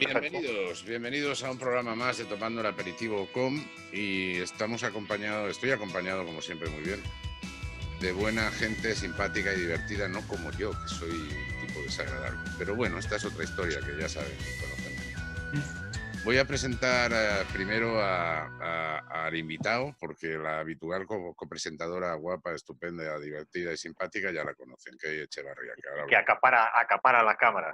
perfecto. Bienvenidos a un programa más de TomándoElAperitivo.com y estoy acompañado como siempre muy bien, de buena gente simpática y divertida, no como yo, que soy un tipo desagradable. Pero bueno, esta es otra historia que ya saben y conocen. Voy a presentar primero al invitado, porque la habitual copresentadora guapa, estupenda, divertida y simpática ya la conocen, que es Echevarría. Que acapara la cámara.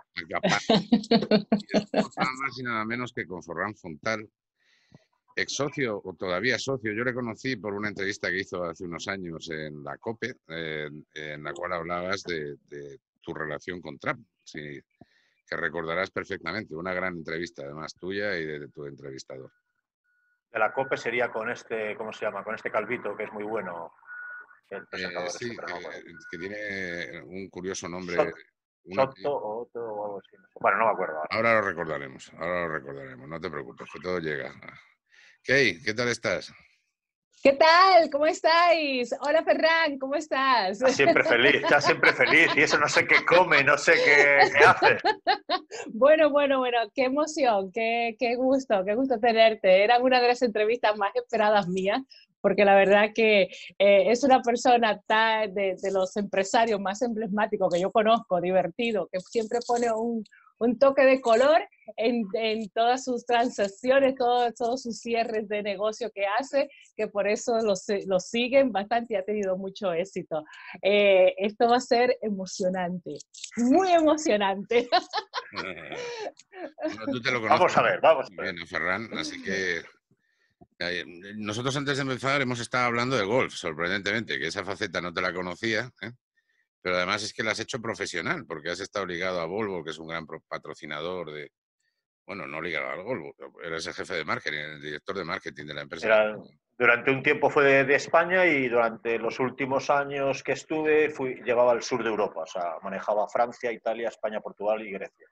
Nada más y nada menos que con Ferran Fontal, ex socio o todavía socio. Yo le conocí por una entrevista que hizo hace unos años en la COPE, en la cual hablabas de tu relación con Trump. Sí, que recordarás perfectamente, una gran entrevista además tuya y de tu entrevistador. De la COPE sería con este, ¿cómo se llama? Con este calvito, que es muy bueno, el presentador. Sí, que tiene un curioso nombre. Soto o Otto o algo así. Bueno, no me acuerdo ahora. Ahora lo recordaremos, no te preocupes, que todo llega. Kay, ¿qué tal estás? ¿Qué tal? ¿Cómo estáis? Hola, Ferran, ¿cómo estás? Está siempre feliz, y eso no sé qué come, no sé qué hace. Bueno, qué emoción, qué gusto tenerte. Eran una de las entrevistas más esperadas mías, porque la verdad que es una persona de los empresarios más emblemáticos que yo conozco, divertido, que siempre pone un toque de color en todas sus transacciones, todos sus cierres de negocio que hace, que por eso lo siguen bastante y ha tenido mucho éxito. Esto va a ser emocionante, muy emocionante. Bueno, tú te lo conoces. Vamos a ver. Bien, Ferran, así que nosotros antes de empezar hemos estado hablando de golf, sorprendentemente, que esa faceta no te la conocía, ¿eh? Pero además es que la has hecho profesional, porque has estado ligado a Volvo, que es un gran patrocinador de... Bueno, no ligado al Volvo, eres el jefe de marketing, el director de marketing de la empresa. Durante un tiempo fue de España y durante los últimos años que estuve llevaba al sur de Europa, o sea, manejaba Francia, Italia, España, Portugal y Grecia.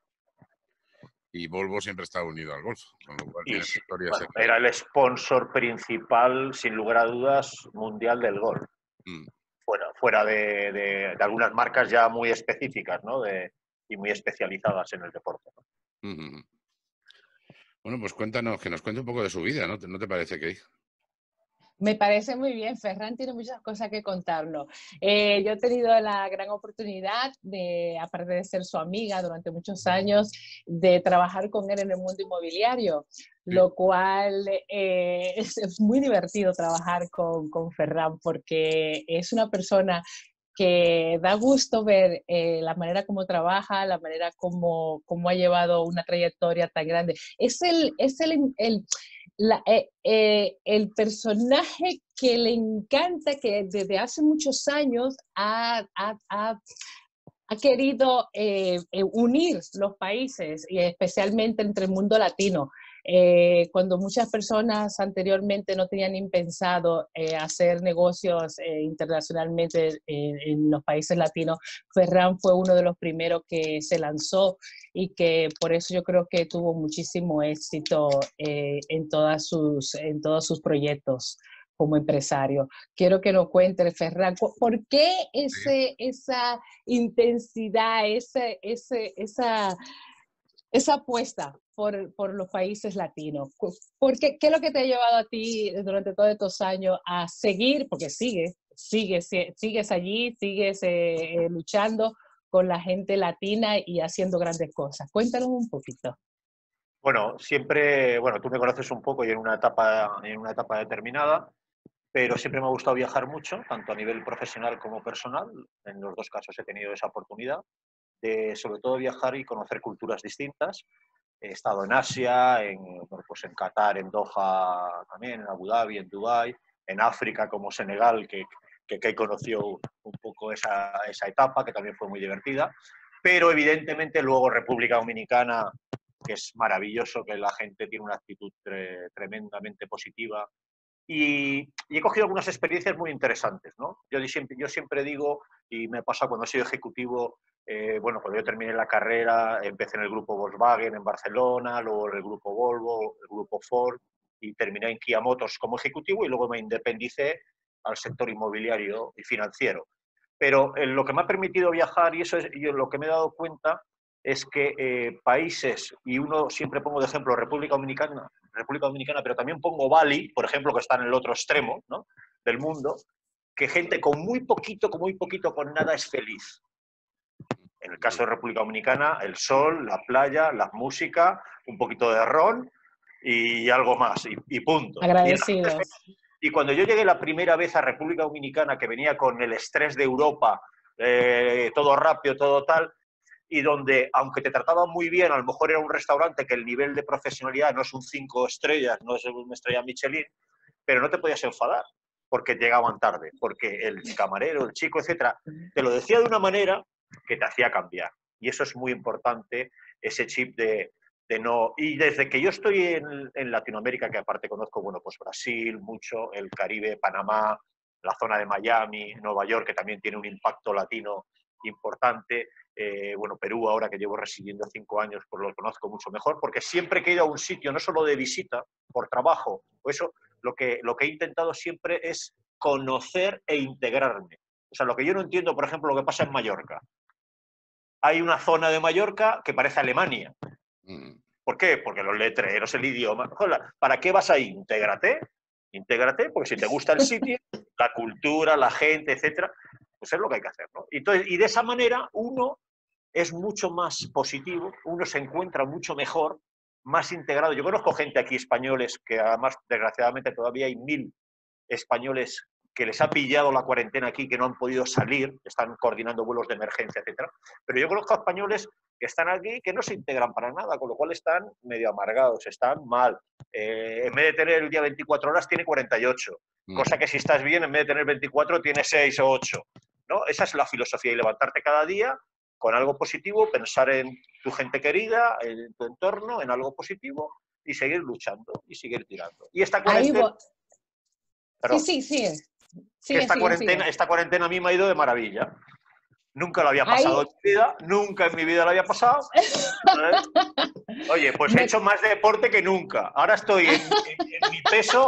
Y Volvo siempre está unido al golf, con lo cual tiene historia. Bueno, era el sponsor principal, sin lugar a dudas, mundial del golf. Fuera de algunas marcas ya muy específicas, ¿no? Y muy especializadas en el deporte, ¿no? Bueno, pues cuéntanos, que nos cuente un poco de su vida, ¿no te parece, Kay? Me parece muy bien, Ferran tiene muchas cosas que contarnos. Yo he tenido la gran oportunidad de, aparte de ser su amiga durante muchos años, de trabajar con él en el mundo inmobiliario, lo cual es muy divertido trabajar con Ferran porque es una persona que da gusto ver la manera como trabaja, la manera como ha llevado una trayectoria tan grande. Es el personaje que le encanta, que desde hace muchos años ha querido unir los países, y especialmente entre el mundo latino. Cuando muchas personas anteriormente no tenían ni pensado hacer negocios internacionalmente en los países latinos, Ferran fue uno de los primeros que se lanzó y que por eso yo creo que tuvo muchísimo éxito en todos sus proyectos como empresario. Quiero que nos cuente, Ferran, ¿por qué esa intensidad, esa apuesta por los países latinos? ¿Qué es lo que te ha llevado a ti durante todos estos años a seguir, porque sigues allí, sigues luchando con la gente latina y haciendo grandes cosas? Cuéntanos un poquito. Bueno, tú me conoces un poco y en una etapa determinada, pero siempre me ha gustado viajar mucho, tanto a nivel profesional como personal. En los dos casos he tenido esa oportunidad de, sobre todo, viajar y conocer culturas distintas. He estado en Asia, en Qatar, en Doha también, en Abu Dhabi, en Dubái, en África como Senegal, que conoció un poco esa etapa, que también fue muy divertida. Pero evidentemente luego República Dominicana, que es maravilloso, que la gente tiene una actitud tremendamente positiva. Y he cogido algunas experiencias muy interesantes, ¿no? Yo siempre digo, y me pasa cuando he sido ejecutivo, cuando yo terminé la carrera, empecé en el grupo Volkswagen en Barcelona, luego en el grupo Volvo, el grupo Ford, y terminé en Kia Motors como ejecutivo y luego me independicé al sector inmobiliario y financiero. Pero lo que me ha permitido viajar, y eso es lo que me he dado cuenta, es que países, y uno siempre pongo de ejemplo República Dominicana, pero también pongo Bali, por ejemplo, que está en el otro extremo, ¿no?, del mundo, que gente con muy poquito, con nada es feliz. En el caso de República Dominicana, el sol, la playa, la música, un poquito de ron y algo más, y punto. Agradecidos. Y cuando yo llegué la primera vez a República Dominicana, que venía con el estrés de Europa, todo rápido, todo tal, y donde, aunque te trataban muy bien, a lo mejor era un restaurante que el nivel de profesionalidad no es un 5 estrellas, no es una estrella Michelin, pero no te podías enfadar porque llegaban tarde, porque el camarero, el chico, etcétera, te lo decía de una manera que te hacía cambiar. Y eso es muy importante, ese chip de no... Y desde que yo estoy en Latinoamérica, que aparte conozco, bueno, pues Brasil, mucho, el Caribe, Panamá, la zona de Miami, Nueva York, que también tiene un impacto latino importante, bueno, Perú, ahora que llevo residiendo 5 años, pues lo conozco mucho mejor, porque siempre que he ido a un sitio, no solo de visita, por trabajo, o eso, lo que he intentado siempre es conocer e integrarme. O sea, lo que yo no entiendo, por ejemplo, lo que pasa en Mallorca. Hay una zona de Mallorca que parece Alemania. ¿Por qué? Porque los letreros, el idioma. ¿Para qué vas ahí? Intégrate. Intégrate, porque si te gusta el sitio, la cultura, la gente, etcétera, pues es lo que hay que hacer, ¿no? Y de esa manera uno es mucho más positivo, uno se encuentra mucho mejor, más integrado. Yo conozco gente aquí, españoles, que además, desgraciadamente, todavía hay 1000 españoles que les ha pillado la cuarentena aquí, que no han podido salir, están coordinando vuelos de emergencia, etcétera. Pero yo conozco a españoles que están aquí que no se integran para nada, con lo cual están medio amargados, están mal. En vez de tener el día 24 horas, tiene 48. Cosa que si estás bien, en vez de tener 24, tiene 6 o 8. ¿No? Esa es la filosofía, y levantarte cada día con algo positivo, pensar en tu gente querida, en tu entorno, en algo positivo, y seguir luchando y seguir tirando. Y esta cuarentena... Sí, sigue. Que esta cuarentena a mí me ha ido de maravilla. Nunca lo había pasado en mi vida, nunca en mi vida lo había pasado. Oye, pues he hecho más deporte que nunca. Ahora estoy en mi peso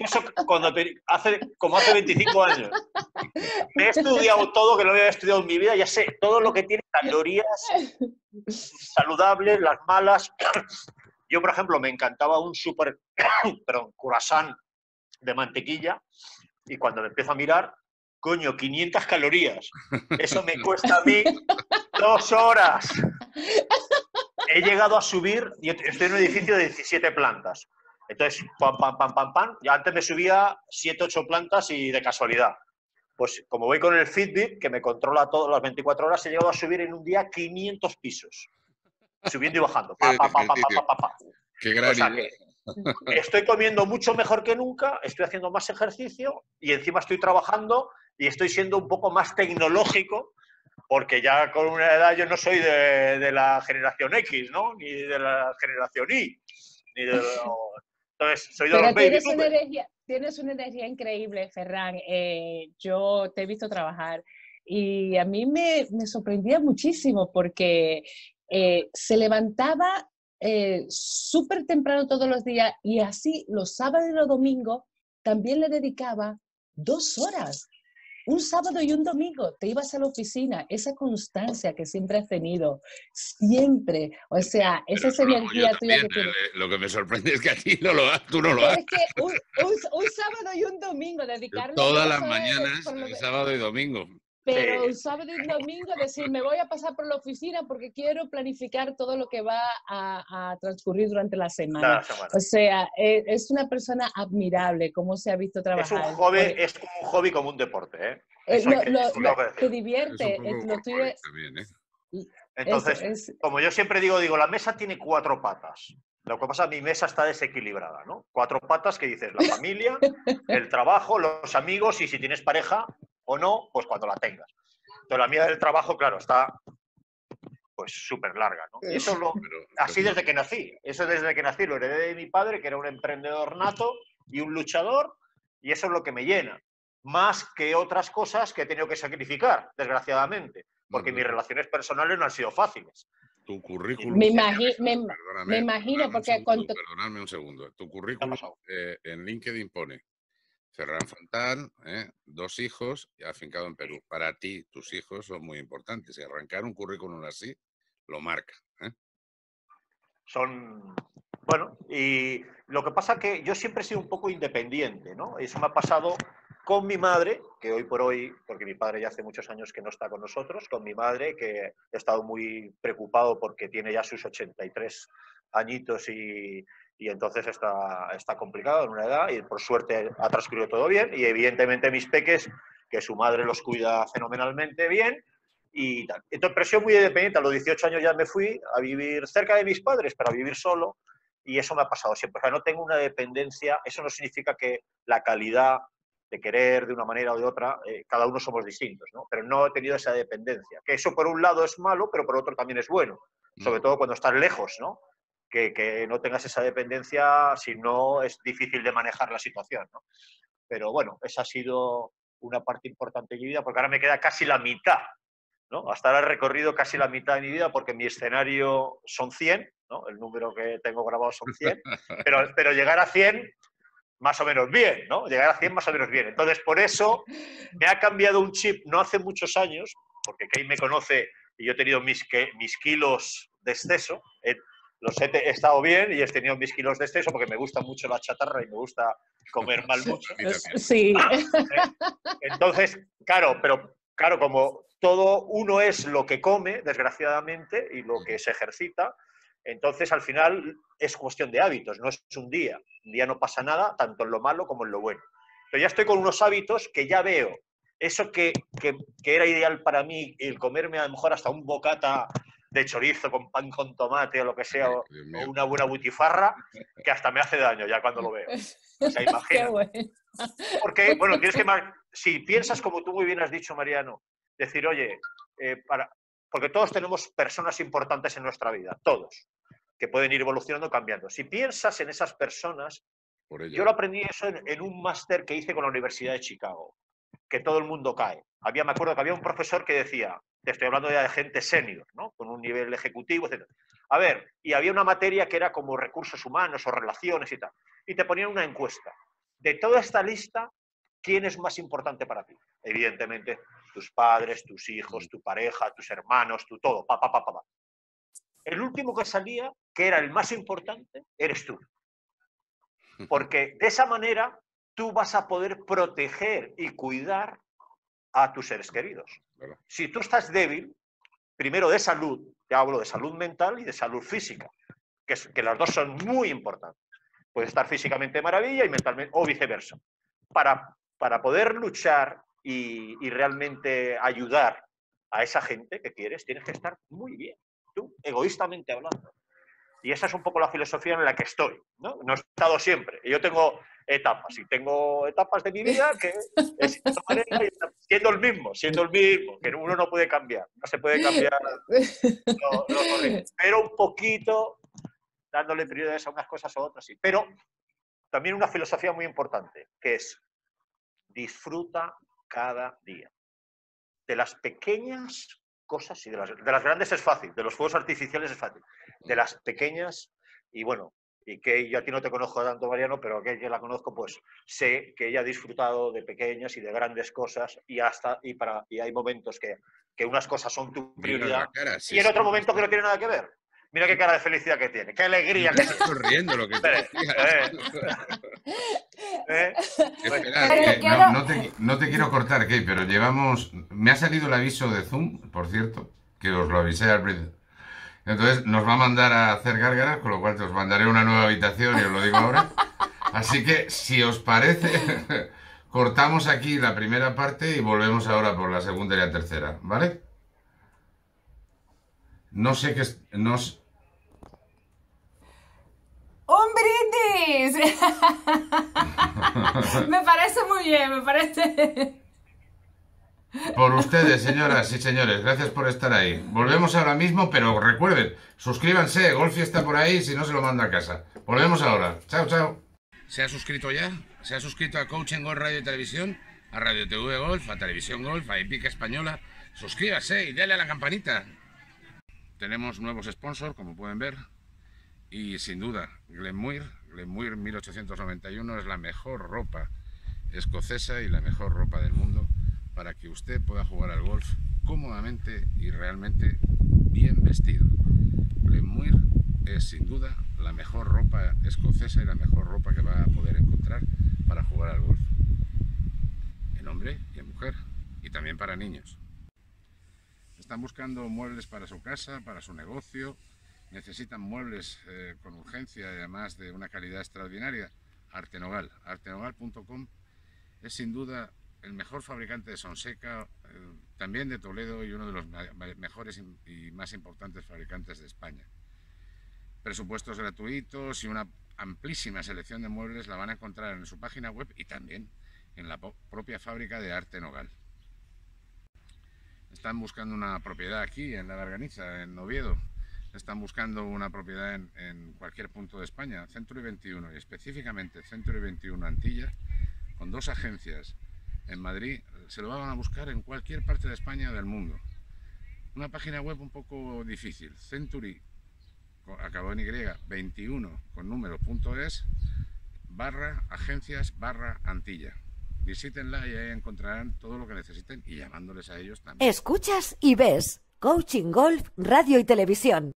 como hace 25 años. Me he estudiado todo, que no había estudiado en mi vida, ya sé todo lo que tiene calorías saludables, las malas. Yo, por ejemplo, me encantaba un croissant de mantequilla, y cuando me empiezo a mirar, coño, 500 calorías. Eso me cuesta a mí 2 horas. He llegado a subir, y estoy en un edificio de 17 plantas. Entonces, pam. Ya antes me subía 7, 8 plantas y de casualidad. Pues como voy con el Fitbit, que me controla todas las 24 horas, he llegado a subir en un día 500 pisos. Subiendo y bajando. Qué gran idea. Que estoy comiendo mucho mejor que nunca, estoy haciendo más ejercicio y encima estoy trabajando y estoy siendo un poco más tecnológico, porque ya con una edad yo no soy de la generación X, ¿no? Ni de la generación Y. Entonces, soy de los baby boomers. Tienes una energía increíble, Ferran. Yo te he visto trabajar y a mí me sorprendía muchísimo porque se levantaba súper temprano todos los días, y así los sábados y los domingos también le dedicaba 2 horas. Un sábado y un domingo te ibas a la oficina. Esa constancia que siempre has tenido, siempre. O sea, esa es energía tuya que tienes. Lo que me sorprende es que a ti tú no lo haces. Es que un sábado y un domingo dedicarle todas las mañanas, sábado y domingo. Pero un sábado y un domingo decir, me voy a pasar por la oficina porque quiero planificar todo lo que va a transcurrir durante la semana. O sea, es una persona admirable, cómo se ha visto trabajar. Es como un hobby, como un deporte, ¿eh? Te divierte. Entonces, como yo siempre digo, la mesa tiene 4 patas. Lo que pasa, mi mesa está desequilibrada, ¿no? 4 patas que dices, la familia, el trabajo, los amigos, y si tienes pareja o no, pues cuando la tengas. Entonces, la mía del trabajo, claro, está pues súper larga, ¿no? Y eso así desde que nací. Eso desde que nací lo heredé de mi padre, que era un emprendedor nato y un luchador, y eso es lo que me llena. Más que otras cosas que he tenido que sacrificar, desgraciadamente, porque mis relaciones personales no han sido fáciles. Tu currículum... Me imagino, porque... Perdonadme un segundo. Tu currículum en LinkedIn pone Ferran Fontán, 2 hijos, afincado en Perú. Para ti, tus hijos son muy importantes. Y arrancar un currículum así, lo marca. Bueno, y lo que pasa que yo siempre he sido un poco independiente, ¿no? Eso me ha pasado con mi madre, que hoy por hoy, porque mi padre ya hace muchos años que no está con nosotros, con mi madre, que he estado muy preocupado porque tiene ya sus 83 añitos y entonces está complicado en una edad, y por suerte ha transcurrido todo bien, y evidentemente mis peques, que su madre los cuida fenomenalmente bien, y tal. Entonces, pero he sido muy independiente. A los 18 años ya me fui a vivir cerca de mis padres, pero a vivir solo, y eso me ha pasado siempre. O sea, no tengo una dependencia, eso no significa que la calidad de querer de una manera o de otra, cada uno somos distintos, ¿no? Pero no he tenido esa dependencia. Que eso por un lado es malo, pero por otro también es bueno. Sobre todo cuando estás lejos, ¿no? Que no tengas esa dependencia, si no es difícil de manejar la situación, ¿no? Pero bueno, esa ha sido una parte importante de mi vida, porque ahora me queda casi la mitad, ¿no? Hasta ahora he recorrido casi la mitad de mi vida, porque mi escenario son 100, ¿no? El número que tengo grabado son 100, pero llegar a 100 más o menos bien, ¿no? Llegar a 100 más o menos bien. Entonces, por eso me ha cambiado un chip no hace muchos años, porque Kate me conoce y yo he tenido mis kilos de exceso, he estado bien y he tenido mis kilos de exceso porque me gusta mucho la chatarra y me gusta comer mal mucho. Sí. Entonces, claro, como todo uno es lo que come, desgraciadamente, y lo que se ejercita, entonces al final es cuestión de hábitos, no es un día. Un día no pasa nada, tanto en lo malo como en lo bueno. Pero ya estoy con unos hábitos que ya veo. Eso que era ideal para mí, el comerme a lo mejor hasta un bocata de chorizo con pan con tomate o lo que sea, o una buena butifarra, que hasta me hace daño ya cuando lo veo. O sea, imagínate. Bueno. Porque, bueno, si piensas como tú muy bien has dicho, Mariano, decir, oye, porque todos tenemos personas importantes en nuestra vida, todos, que pueden ir evolucionando, cambiando. Si piensas en esas personas, yo lo aprendí eso en un máster que hice con la Universidad de Chicago, que todo el mundo cae. Me acuerdo que había un profesor que decía, te estoy hablando ya de gente senior, ¿no? Con un nivel ejecutivo, etc. A ver, y había una materia que era como recursos humanos o relaciones y tal, y te ponían una encuesta. De toda esta lista, ¿quién es más importante para ti? Evidentemente, tus padres, tus hijos, tu pareja, tus hermanos, tu todo, El último que salía, que era el más importante, eres tú. Porque de esa manera tú vas a poder proteger y cuidar a tus seres queridos. Si tú estás débil, primero de salud, te hablo de salud mental y de salud física, que las dos son muy importantes. Puedes estar físicamente de maravilla y mentalmente, o viceversa. Para poder luchar y realmente ayudar a esa gente que quieres, tienes que estar muy bien, tú, egoístamente hablando. Y esa es un poco la filosofía en la que estoy, ¿no? No he estado siempre. Yo tengo etapas, y tengo etapas de mi vida que es siendo el mismo, que uno no puede cambiar, no se puede cambiar lo correcto. Pero un poquito, dándole prioridades a unas cosas o otras, sí. Pero también una filosofía muy importante, que es disfruta cada día. De las pequeñas cosas y de las grandes es fácil, de los fuegos artificiales es fácil, de las pequeñas, y bueno, y que yo a ti no te conozco tanto, Mariano, pero que la conozco, pues sé que ella ha disfrutado de pequeñas y de grandes cosas, y hay momentos que unas cosas son tu prioridad, y en otro momento que no tiene nada que ver. Mira qué cara de felicidad que tiene, qué alegría que tiene. Corriendo lo que te No te quiero cortar, Kate, pero llevamos... Me ha salido el aviso de Zoom, por cierto, que os lo avisé al principio. Entonces nos va a mandar a hacer gárgaras, con lo cual te os mandaré una nueva habitación y os lo digo ahora. Así que, si os parece, cortamos aquí la primera parte y volvemos ahora por la segunda y la tercera, ¿vale? No sé qué es... ¡Un brindis! Me parece muy bien, me parece... Por ustedes, señoras y señores, gracias por estar ahí. Volvemos ahora mismo, pero recuerden, suscríbanse, Golfi está por ahí, si no se lo manda a casa. Volvemos ahora. Chao, chao. ¿Se ha suscrito ya? ¿Se ha suscrito a Coaching Golf Radio y Televisión? A Radio TV Golf, a Televisión Golf, a Epic Española. Suscríbase y dale a la campanita. Tenemos nuevos sponsors, como pueden ver. Y sin duda, Glenmuir 1891 es la mejor ropa escocesa y la mejor ropa del mundo para que usted pueda jugar al golf cómodamente y realmente bien vestido. Lemuir es sin duda la mejor ropa escocesa y la mejor ropa que va a poder encontrar para jugar al golf, en hombre y en mujer, y también para niños. Están buscando muebles para su casa, para su negocio, necesitan muebles con urgencia y además de una calidad extraordinaria. Artenogal, artenogal.com es sin duda el mejor fabricante de Sonseca, también de Toledo, y uno de los mejores y más importantes fabricantes de España. Presupuestos gratuitos y una amplísima selección de muebles la van a encontrar en su página web y también en la propia fábrica de Artenogal. Están buscando una propiedad aquí en La Garganiza, en Oviedo. Están buscando una propiedad en cualquier punto de España, Century 21 y específicamente Century 21 Antilla, con 2 agencias en Madrid. Se lo van a buscar en cualquier parte de España o del mundo. Una página web un poco difícil, Century, acabado en Y, 21 con número.es, /agencias/Antilla. Visítenla y ahí encontrarán todo lo que necesiten y llamándoles a ellos también. Escuchas y ves Coaching Golf, Radio y Televisión.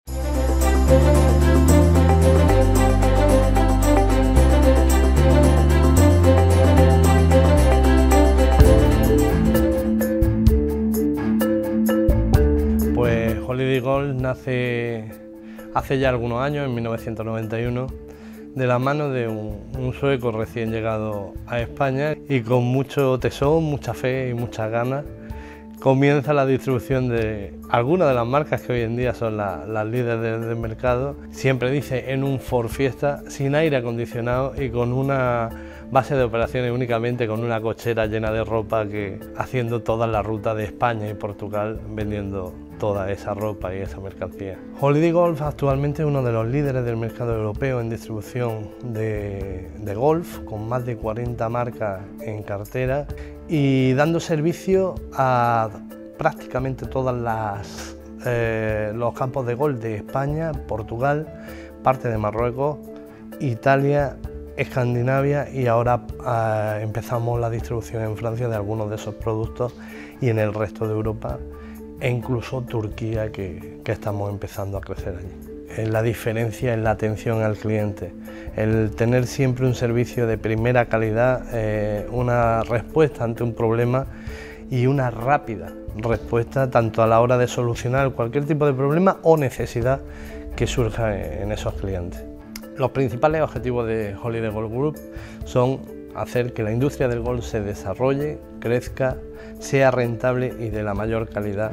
Pues Holiday Golf nace hace ya algunos años, en 1991, de la mano de un sueco recién llegado a España y con mucho tesón, mucha fe y muchas ganas comienza la distribución de algunas de las marcas que hoy en día son las líderes del mercado. Siempre dice en un Ford Fiesta, sin aire acondicionado y con una base de operaciones únicamente con una cochera llena de ropa, que haciendo toda la ruta de España y Portugal vendiendo toda esa ropa y esa mercancía. Holiday Golf actualmente es uno de los líderes del mercado europeo en distribución de golf, con más de 40 marcas en cartera y dando servicio a prácticamente todos los campos de golf de España, Portugal, parte de Marruecos, Italia, Escandinavia, y ahora empezamos la distribución en Francia de algunos de esos productos y en el resto de Europa e incluso Turquía, que estamos empezando a crecer allí. La diferencia en la atención al cliente, el tener siempre un servicio de primera calidad, una respuesta ante un problema y una rápida respuesta tanto a la hora de solucionar cualquier tipo de problema o necesidad que surja en esos clientes. Los principales objetivos de Holiday Golf Group son hacer que la industria del golf se desarrolle, crezca, sea rentable y de la mayor calidad.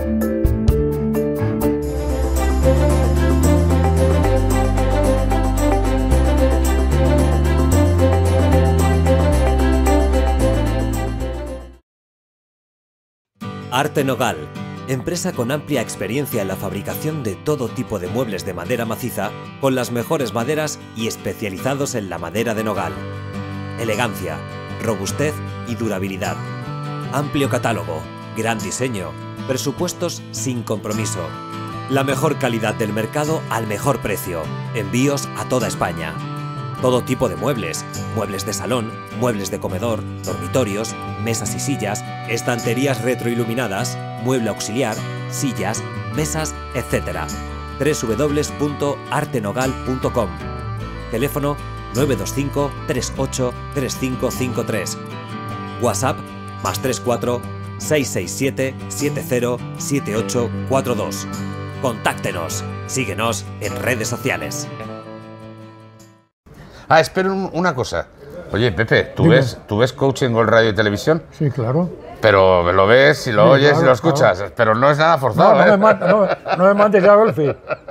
Artenogal, empresa con amplia experiencia en la fabricación de todo tipo de muebles de madera maciza, con las mejores maderas y especializados en la madera de nogal. Elegancia, robustez y durabilidad. Amplio catálogo, gran diseño, presupuestos sin compromiso. La mejor calidad del mercado al mejor precio. Envíos a toda España. Todo tipo de muebles, muebles de salón, muebles de comedor, dormitorios, mesas y sillas, estanterías retroiluminadas, mueble auxiliar, sillas, mesas, etc. www.artenogal.com. Teléfono 925 38 3553. WhatsApp +34 667 70 7842. Contáctenos. Síguenos en redes sociales. Espera una cosa. Oye, Pepe, ¿tú ves Coaching Golf, Radio y Televisión? Sí, claro. Pero lo ves y lo oyes y lo escuchas, claro. Pero no es nada forzado. No me mandes a golfi.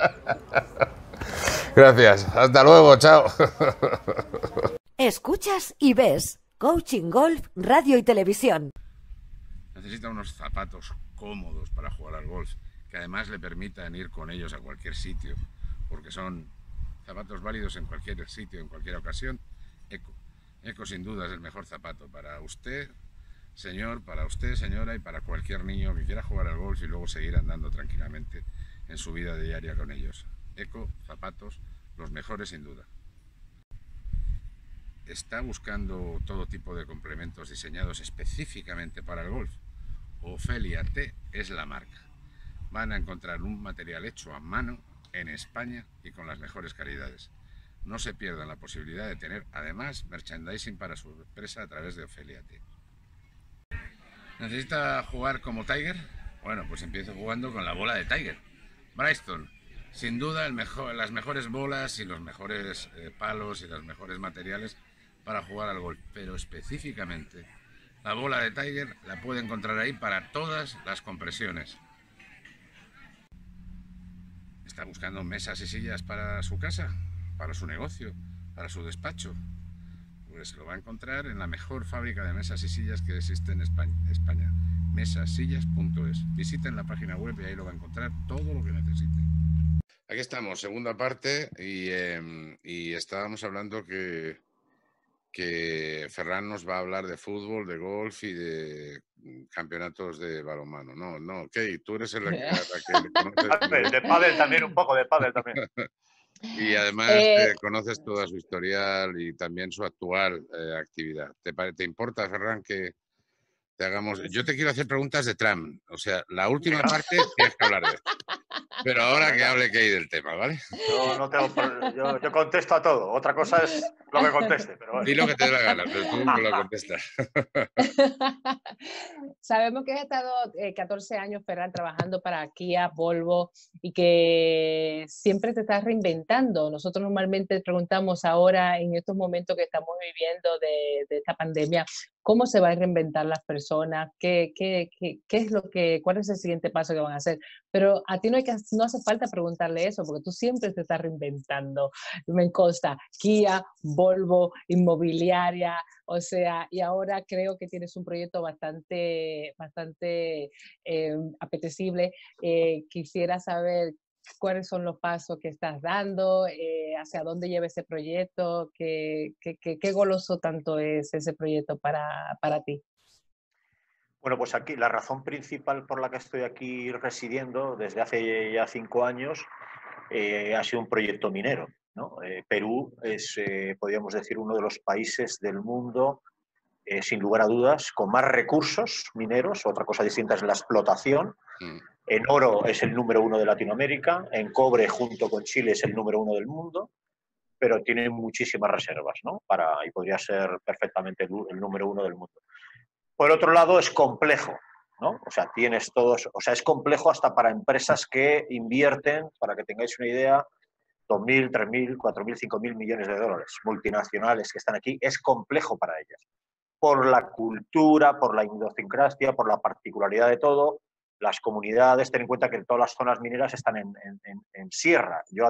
Gracias. Hasta luego. Chao. Escuchas y ves Coaching Golf, Radio y Televisión. Necesita unos zapatos cómodos para jugar al golf, que además le permitan ir con ellos a cualquier sitio, porque son zapatos válidos en cualquier sitio, en cualquier ocasión. Eco sin duda es el mejor zapato para usted, señor, para usted, señora, y para cualquier niño que quiera jugar al golf y luego seguir andando tranquilamente en su vida diaria con ellos. Eco, zapatos, los mejores sin duda. ¿Está buscando todo tipo de complementos diseñados específicamente para el golf? Ofelia T es la marca. Van a encontrar un material hecho a mano en España y con las mejores calidades. No se pierdan la posibilidad de tener además merchandising para su empresa a través de Ofelia T. ¿Necesita jugar como Tiger? Bueno, pues empiezo jugando con la bola de Tiger. Bristol, sin duda las mejores bolas y los mejores palos y los mejores materiales para jugar al golf, pero específicamente la bola de Tiger la puede encontrar ahí para todas las compresiones. ¿Está buscando mesas y sillas para su casa, para su negocio, para su despacho? Pues lo va a encontrar en la mejor fábrica de mesas y sillas que existe en España, mesasillas.es. Visiten la página web y ahí lo va a encontrar todo lo que necesite. Aquí estamos, segunda parte, y estábamos hablando que Ferran nos va a hablar de fútbol, de golf y de campeonatos de balonmano. No, Kate, tú eres la que conoces. De pádel también, un poco de pádel también. Y además conoces toda su historial y también su actual actividad. ¿Te importa, Ferran, que te hagamos...? Yo te quiero hacer preguntas de Trump. O sea, la última parte tienes que hablar de esto. Pero ahora que hable Kate del tema, ¿vale? Yo contesto a todo. Otra cosa es lo que conteste. Pero bueno. Di lo que te dé la gana, pero tú me lo contestas. Sabemos que has estado 14 años, Ferran, trabajando para Kia, Volvo, y que siempre te estás reinventando. Nosotros normalmente preguntamos ahora, en estos momentos que estamos viviendo de esta pandemia, ¿cómo se va a reinventar las personas? ¿Qué es cuál es el siguiente paso que van a hacer? Pero a ti no hace falta preguntarle eso, porque tú siempre te estás reinventando. Me consta, Kia, Volvo, inmobiliaria, o sea, y ahora creo que tienes un proyecto bastante apetecible. Quisiera saber cuáles son los pasos que estás dando, hacia dónde lleva ese proyecto, qué goloso tanto es ese proyecto para ti. Bueno, pues aquí la razón principal por la que estoy aquí residiendo desde hace ya 5 años ha sido un proyecto minero, ¿no? Perú es, podríamos decir, uno de los países del mundo, sin lugar a dudas, con más recursos mineros. Otra cosa distinta es la explotación. En oro es el número 1 de Latinoamérica, en cobre junto con Chile es el número 1 del mundo, pero tiene muchísimas reservas, ¿no? Y podría ser perfectamente el número 1 del mundo. Por otro lado, es complejo, ¿no? O sea, es complejo hasta para empresas que invierten, para que tengáis una idea, 2.000, 3.000, 4.000, 5.000 millones de dólares, multinacionales que están aquí, es complejo para ellas. Por la cultura, por la idiosincrasia, por la particularidad de todo, las comunidades, ten en cuenta que todas las zonas mineras están en sierra. Yo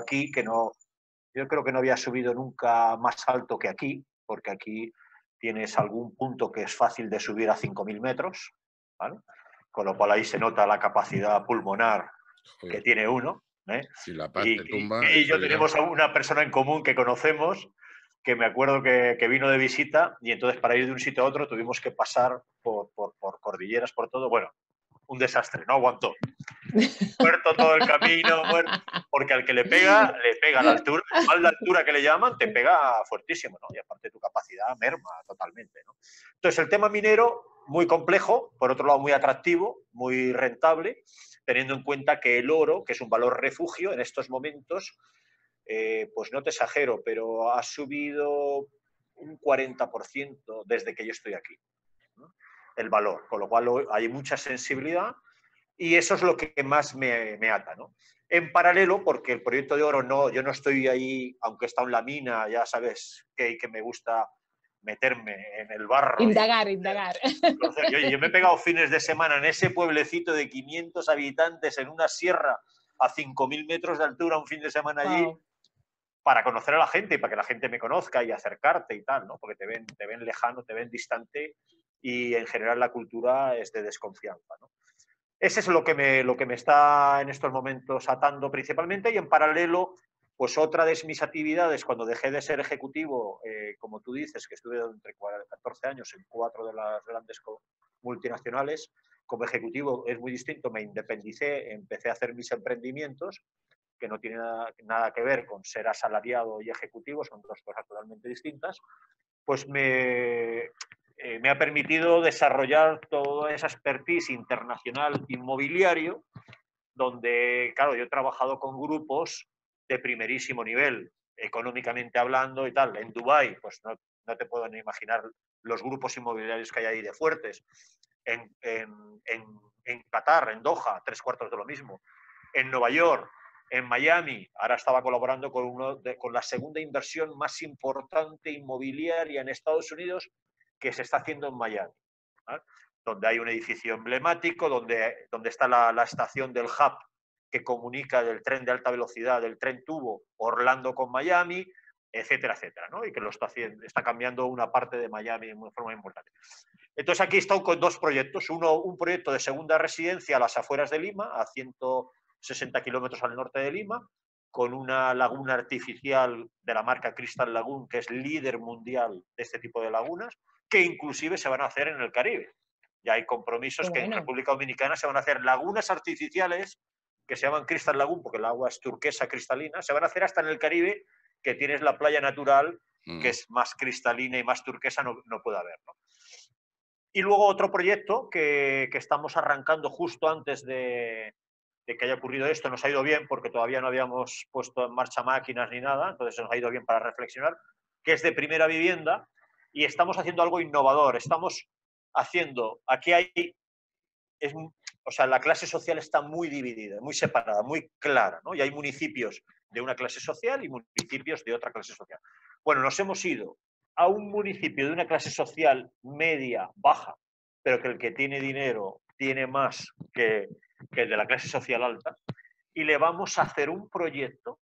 creo que no había subido nunca más alto que aquí, porque aquí tienes algún punto que es fácil de subir a 5.000 metros, ¿vale? Con lo cual ahí se nota la capacidad pulmonar que tiene uno. Si la paz te tumba, y yo tenemos a una persona en común que conocemos, que me acuerdo que vino de visita, y entonces para ir de un sitio a otro tuvimos que pasar por cordilleras, por todo. Bueno, un desastre, no aguantó. Muerto todo el camino, muerto, porque al que le pega a la altura, mal de altura que le llaman, te pega fuertísimo, ¿no? Y aparte tu capacidad merma totalmente, ¿no? Entonces el tema minero, muy complejo, por otro lado muy atractivo, muy rentable, teniendo en cuenta que el oro, que es un valor refugio en estos momentos, pues no te exagero, pero ha subido un 40% desde que yo estoy aquí, ¿no? El valor, con lo cual hay mucha sensibilidad. Y eso es lo que más me ata, ¿no? En paralelo, porque el proyecto de oro yo no estoy ahí, aunque he estado en la mina, ya sabes que me gusta meterme en el barro. Indagar. Oye, yo me he pegado fines de semana en ese pueblecito de 500 habitantes en una sierra a 5.000 metros de altura, un fin de semana allí, para conocer a la gente y para que la gente me conozca y acercarte y tal, ¿no? Porque te ven lejano, te ven distante, y en general la cultura es de desconfianza, ¿no? Ese es lo que me está en estos momentos atando principalmente, y en paralelo, pues otra de mis actividades, cuando dejé de ser ejecutivo, como tú dices, que estuve entre 14 años en 4 de las grandes multinacionales, como ejecutivo es muy distinto, me independicé, empecé a hacer mis emprendimientos, que no tiene nada que ver con ser asalariado y ejecutivo, son dos cosas totalmente distintas. Pues me ha permitido desarrollar toda esa expertise internacional inmobiliario, donde, claro, yo he trabajado con grupos de primerísimo nivel, económicamente hablando y tal. En Dubái, pues no te puedo ni imaginar los grupos inmobiliarios que hay ahí de fuertes. En Qatar, en Doha, 3/4 de lo mismo. En Nueva York, en Miami, ahora estaba colaborando con la segunda inversión más importante inmobiliaria en Estados Unidos que se está haciendo en Miami, ¿vale? Donde hay un edificio emblemático, donde está la estación del hub que comunica del tren de alta velocidad, del tren tubo Orlando con Miami, etcétera, etcétera, ¿no? Y que está cambiando una parte de Miami de forma importante. Entonces aquí he estado con 2 proyectos. Un proyecto de segunda residencia a las afueras de Lima, a 160 kilómetros al norte de Lima, con una laguna artificial de la marca Crystal Lagoon, que es líder mundial de este tipo de lagunas, que inclusive se van a hacer en el Caribe. Ya hay compromisos que en República Dominicana se van a hacer lagunas artificiales que se llaman Crystal Lagoon, porque el agua es turquesa cristalina, se van a hacer hasta en el Caribe, que tienes la playa natural, que es más cristalina y más turquesa, no puede haber, ¿no? Y luego otro proyecto que estamos arrancando justo antes de que haya ocurrido esto, nos ha ido bien porque todavía no habíamos puesto en marcha máquinas ni nada, entonces nos ha ido bien para reflexionar, que es de primera vivienda, y estamos haciendo algo innovador. Estamos haciendo, aquí o sea, la clase social está muy dividida, muy separada, muy clara, ¿no? Y hay municipios de una clase social y municipios de otra clase social. Bueno, nos hemos ido a un municipio de una clase social media, baja, pero que el que tiene dinero tiene más que el de la clase social alta, y le vamos a hacer un proyecto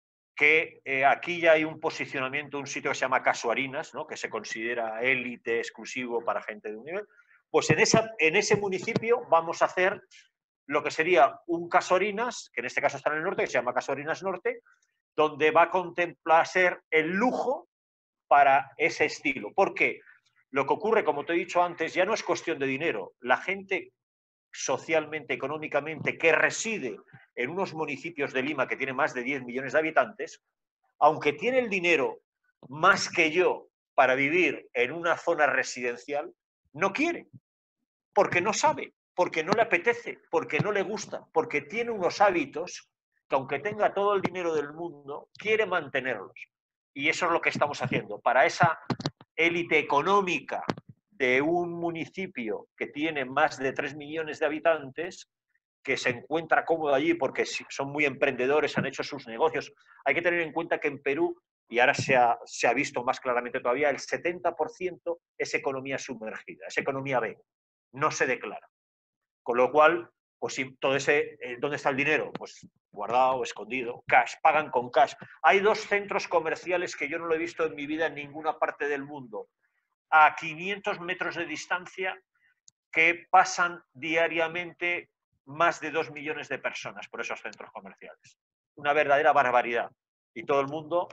que aquí ya hay un posicionamiento, un sitio que se llama Casuarinas, ¿no? Que se considera élite, exclusivo para gente de un nivel. Pues en ese municipio vamos a hacer lo que sería un Casuarinas, que en este caso está en el norte, que se llama Casuarinas Norte, donde va a contemplar ser el lujo para ese estilo. Porque lo que ocurre, como te he dicho antes, ya no es cuestión de dinero. La gente socialmente, económicamente, que reside en unos municipios de Lima que tienen más de 10 millones de habitantes, aunque tiene el dinero más que yo para vivir en una zona residencial, no quiere, porque no sabe, porque no le apetece, porque no le gusta, porque tiene unos hábitos que aunque tenga todo el dinero del mundo, quiere mantenerlos. Y eso es lo que estamos haciendo. Para esa élite económica de un municipio que tiene más de 3 millones de habitantes, que se encuentra cómodo allí porque son muy emprendedores, han hecho sus negocios. Hay que tener en cuenta que en Perú, y ahora se ha visto más claramente todavía, el 70% es economía sumergida, es economía B, no se declara. Con lo cual, pues todo ese, ¿dónde está el dinero? Pues guardado, escondido, cash, pagan con cash. Hay 2 centros comerciales que yo no lo he visto en mi vida en ninguna parte del mundo, a 500 metros de distancia, que pasan diariamente más de 2 millones de personas por esos centros comerciales. Una verdadera barbaridad. Y todo el mundo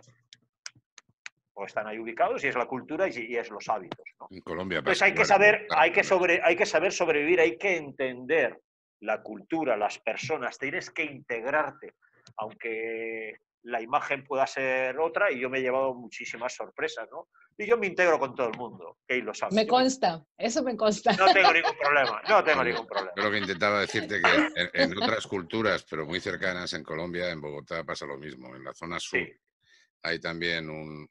pues, están ahí ubicados, y es la cultura y es los hábitos, ¿no? En Colombia pues pasa hay que igual, saber, claro, hay que saber sobrevivir, hay que entender la cultura, las personas, tienes que integrarte, aunque la imagen pueda ser otra, y yo me he llevado muchísimas sorpresas, ¿no? Y yo me integro con todo el mundo, que lo sabe. Me consta, eso me consta. No tengo ningún problema, no tengo ningún problema. Yo lo que intentaba decirte que en otras culturas, pero muy cercanas, en Colombia, en Bogotá pasa lo mismo. En la zona sur hay también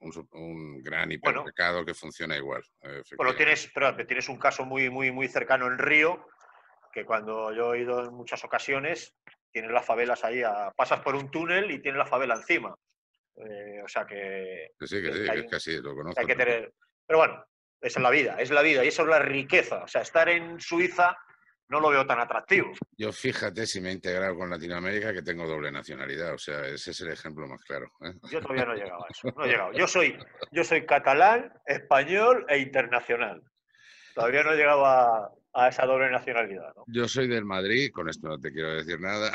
un gran hipermercado que funciona igual. Bueno, tienes un caso muy cercano en Río, que cuando yo he ido en muchas ocasiones, tienes las favelas ahí, pasas por un túnel y tienes la favela encima. O sea que... Sí, es que así, lo conozco. Hay que tener, pero bueno, esa es la vida, y eso es la riqueza. O sea, estar en Suiza no lo veo tan atractivo. Yo fíjate si me he integrado con Latinoamérica que tengo doble nacionalidad, o sea, ese es el ejemplo más claro, ¿eh? Yo todavía no he llegado a eso, no he llegado. Yo soy catalán, español e internacional. Todavía no he llegado a esa doble nacionalidad, ¿no? Yo soy del Madrid, con esto no te quiero decir nada.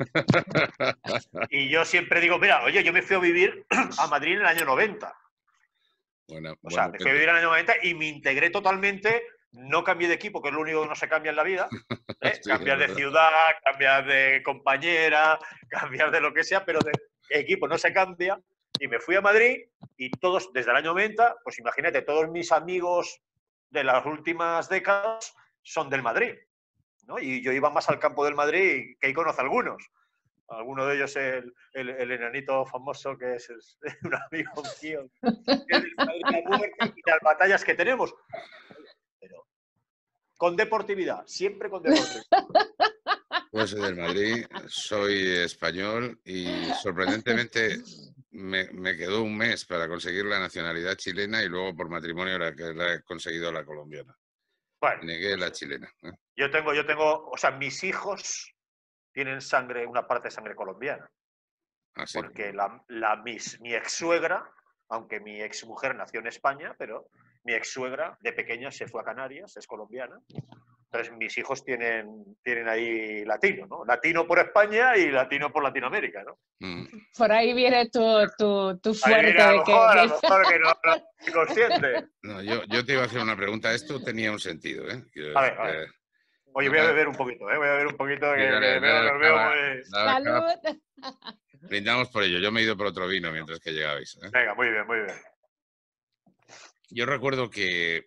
Y yo siempre digo, mira, oye, yo me fui a vivir a Madrid en el año 90. O sea, me fui a vivir en el año 90 y me integré totalmente. No cambié de equipo, que es lo único que no se cambia en la vida. Sí, cambiar de ciudad, cambiar de compañera, cambiar de lo que sea, pero de equipo no se cambia. Y me fui a Madrid y todos, desde el año 90, pues imagínate, todos mis amigos de las últimas décadas son del Madrid, ¿no? Y yo iba más al campo del Madrid, que ahí conozco algunos. Alguno de ellos el enanito famoso, que es un amigo mío, que es del Madrid a muerte, y las batallas que tenemos. Pero con deportividad, siempre con deportividad. Pues soy del Madrid, soy español y sorprendentemente me quedó un mes para conseguir la nacionalidad chilena y luego por matrimonio la he conseguido la colombiana. Bueno, negué la chilena. Yo tengo, o sea, mis hijos tienen sangre, una parte de sangre colombiana. Ah, sí. Porque mi ex-suegra, aunque mi ex-mujer nació en España, pero mi ex-suegra de pequeña se fue a Canarias, es colombiana. Entonces mis hijos tienen ahí latino, ¿no? Latino por España y latino por Latinoamérica, ¿no? Por ahí viene tu fuerte. Ahí viene, a lo mejor que no soy consciente. No, yo te iba a hacer una pregunta. Esto tenía un sentido, ¿eh? A ver. Oye, voy a beber un poquito, ¿eh? Voy a beber un poquito, que veo muy... ¡Salud! Brindamos por ello. Yo me he ido por otro vino mientras que llegabais, ¿eh? Venga, muy bien, muy bien. Yo recuerdo que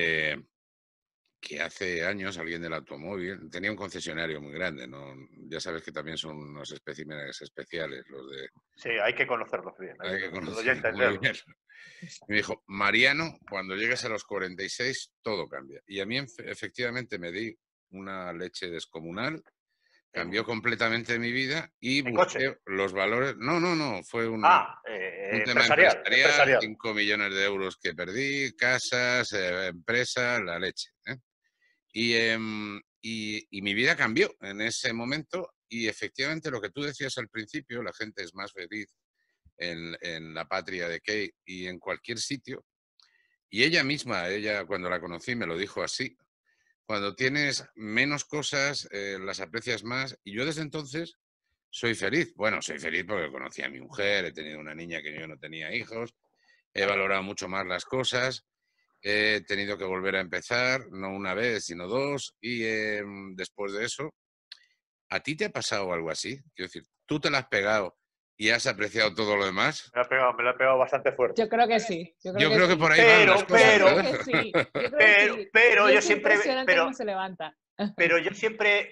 hace años alguien del automóvil tenía un concesionario muy grande, ¿no? Ya sabes que también son unos especímenes especiales los de... Sí, hay que conocerlos bien. Hay que conocerlos muy bien. Y me dijo, Mariano, cuando llegues a los 46 todo cambia. Y a mí efectivamente me di una leche descomunal, cambió completamente mi vida y busqué los valores... No, fue un tema empresarial, 5 millones de euros que perdí, casas, empresas, la leche, ¿eh? Y mi vida cambió en ese momento y efectivamente lo que tú decías al principio, la gente es más feliz en la patria de Kate y en cualquier sitio. Y ella misma, cuando la conocí me lo dijo así, cuando tienes menos cosas las aprecias más y yo desde entonces soy feliz. Bueno, soy feliz porque conocí a mi mujer, he tenido una niña que yo no tenía hijos, he valorado mucho más las cosas. He tenido que volver a empezar, no una vez, sino dos, y después de eso, ¿a ti te ha pasado algo así? Quiero decir, ¿tú te la has pegado y has apreciado todo lo demás? Me la he pegado bastante fuerte. Yo creo que sí. Yo creo que por ahí van las cosas. Pero yo siempre... Impresionante cómo se levanta. Pero yo siempre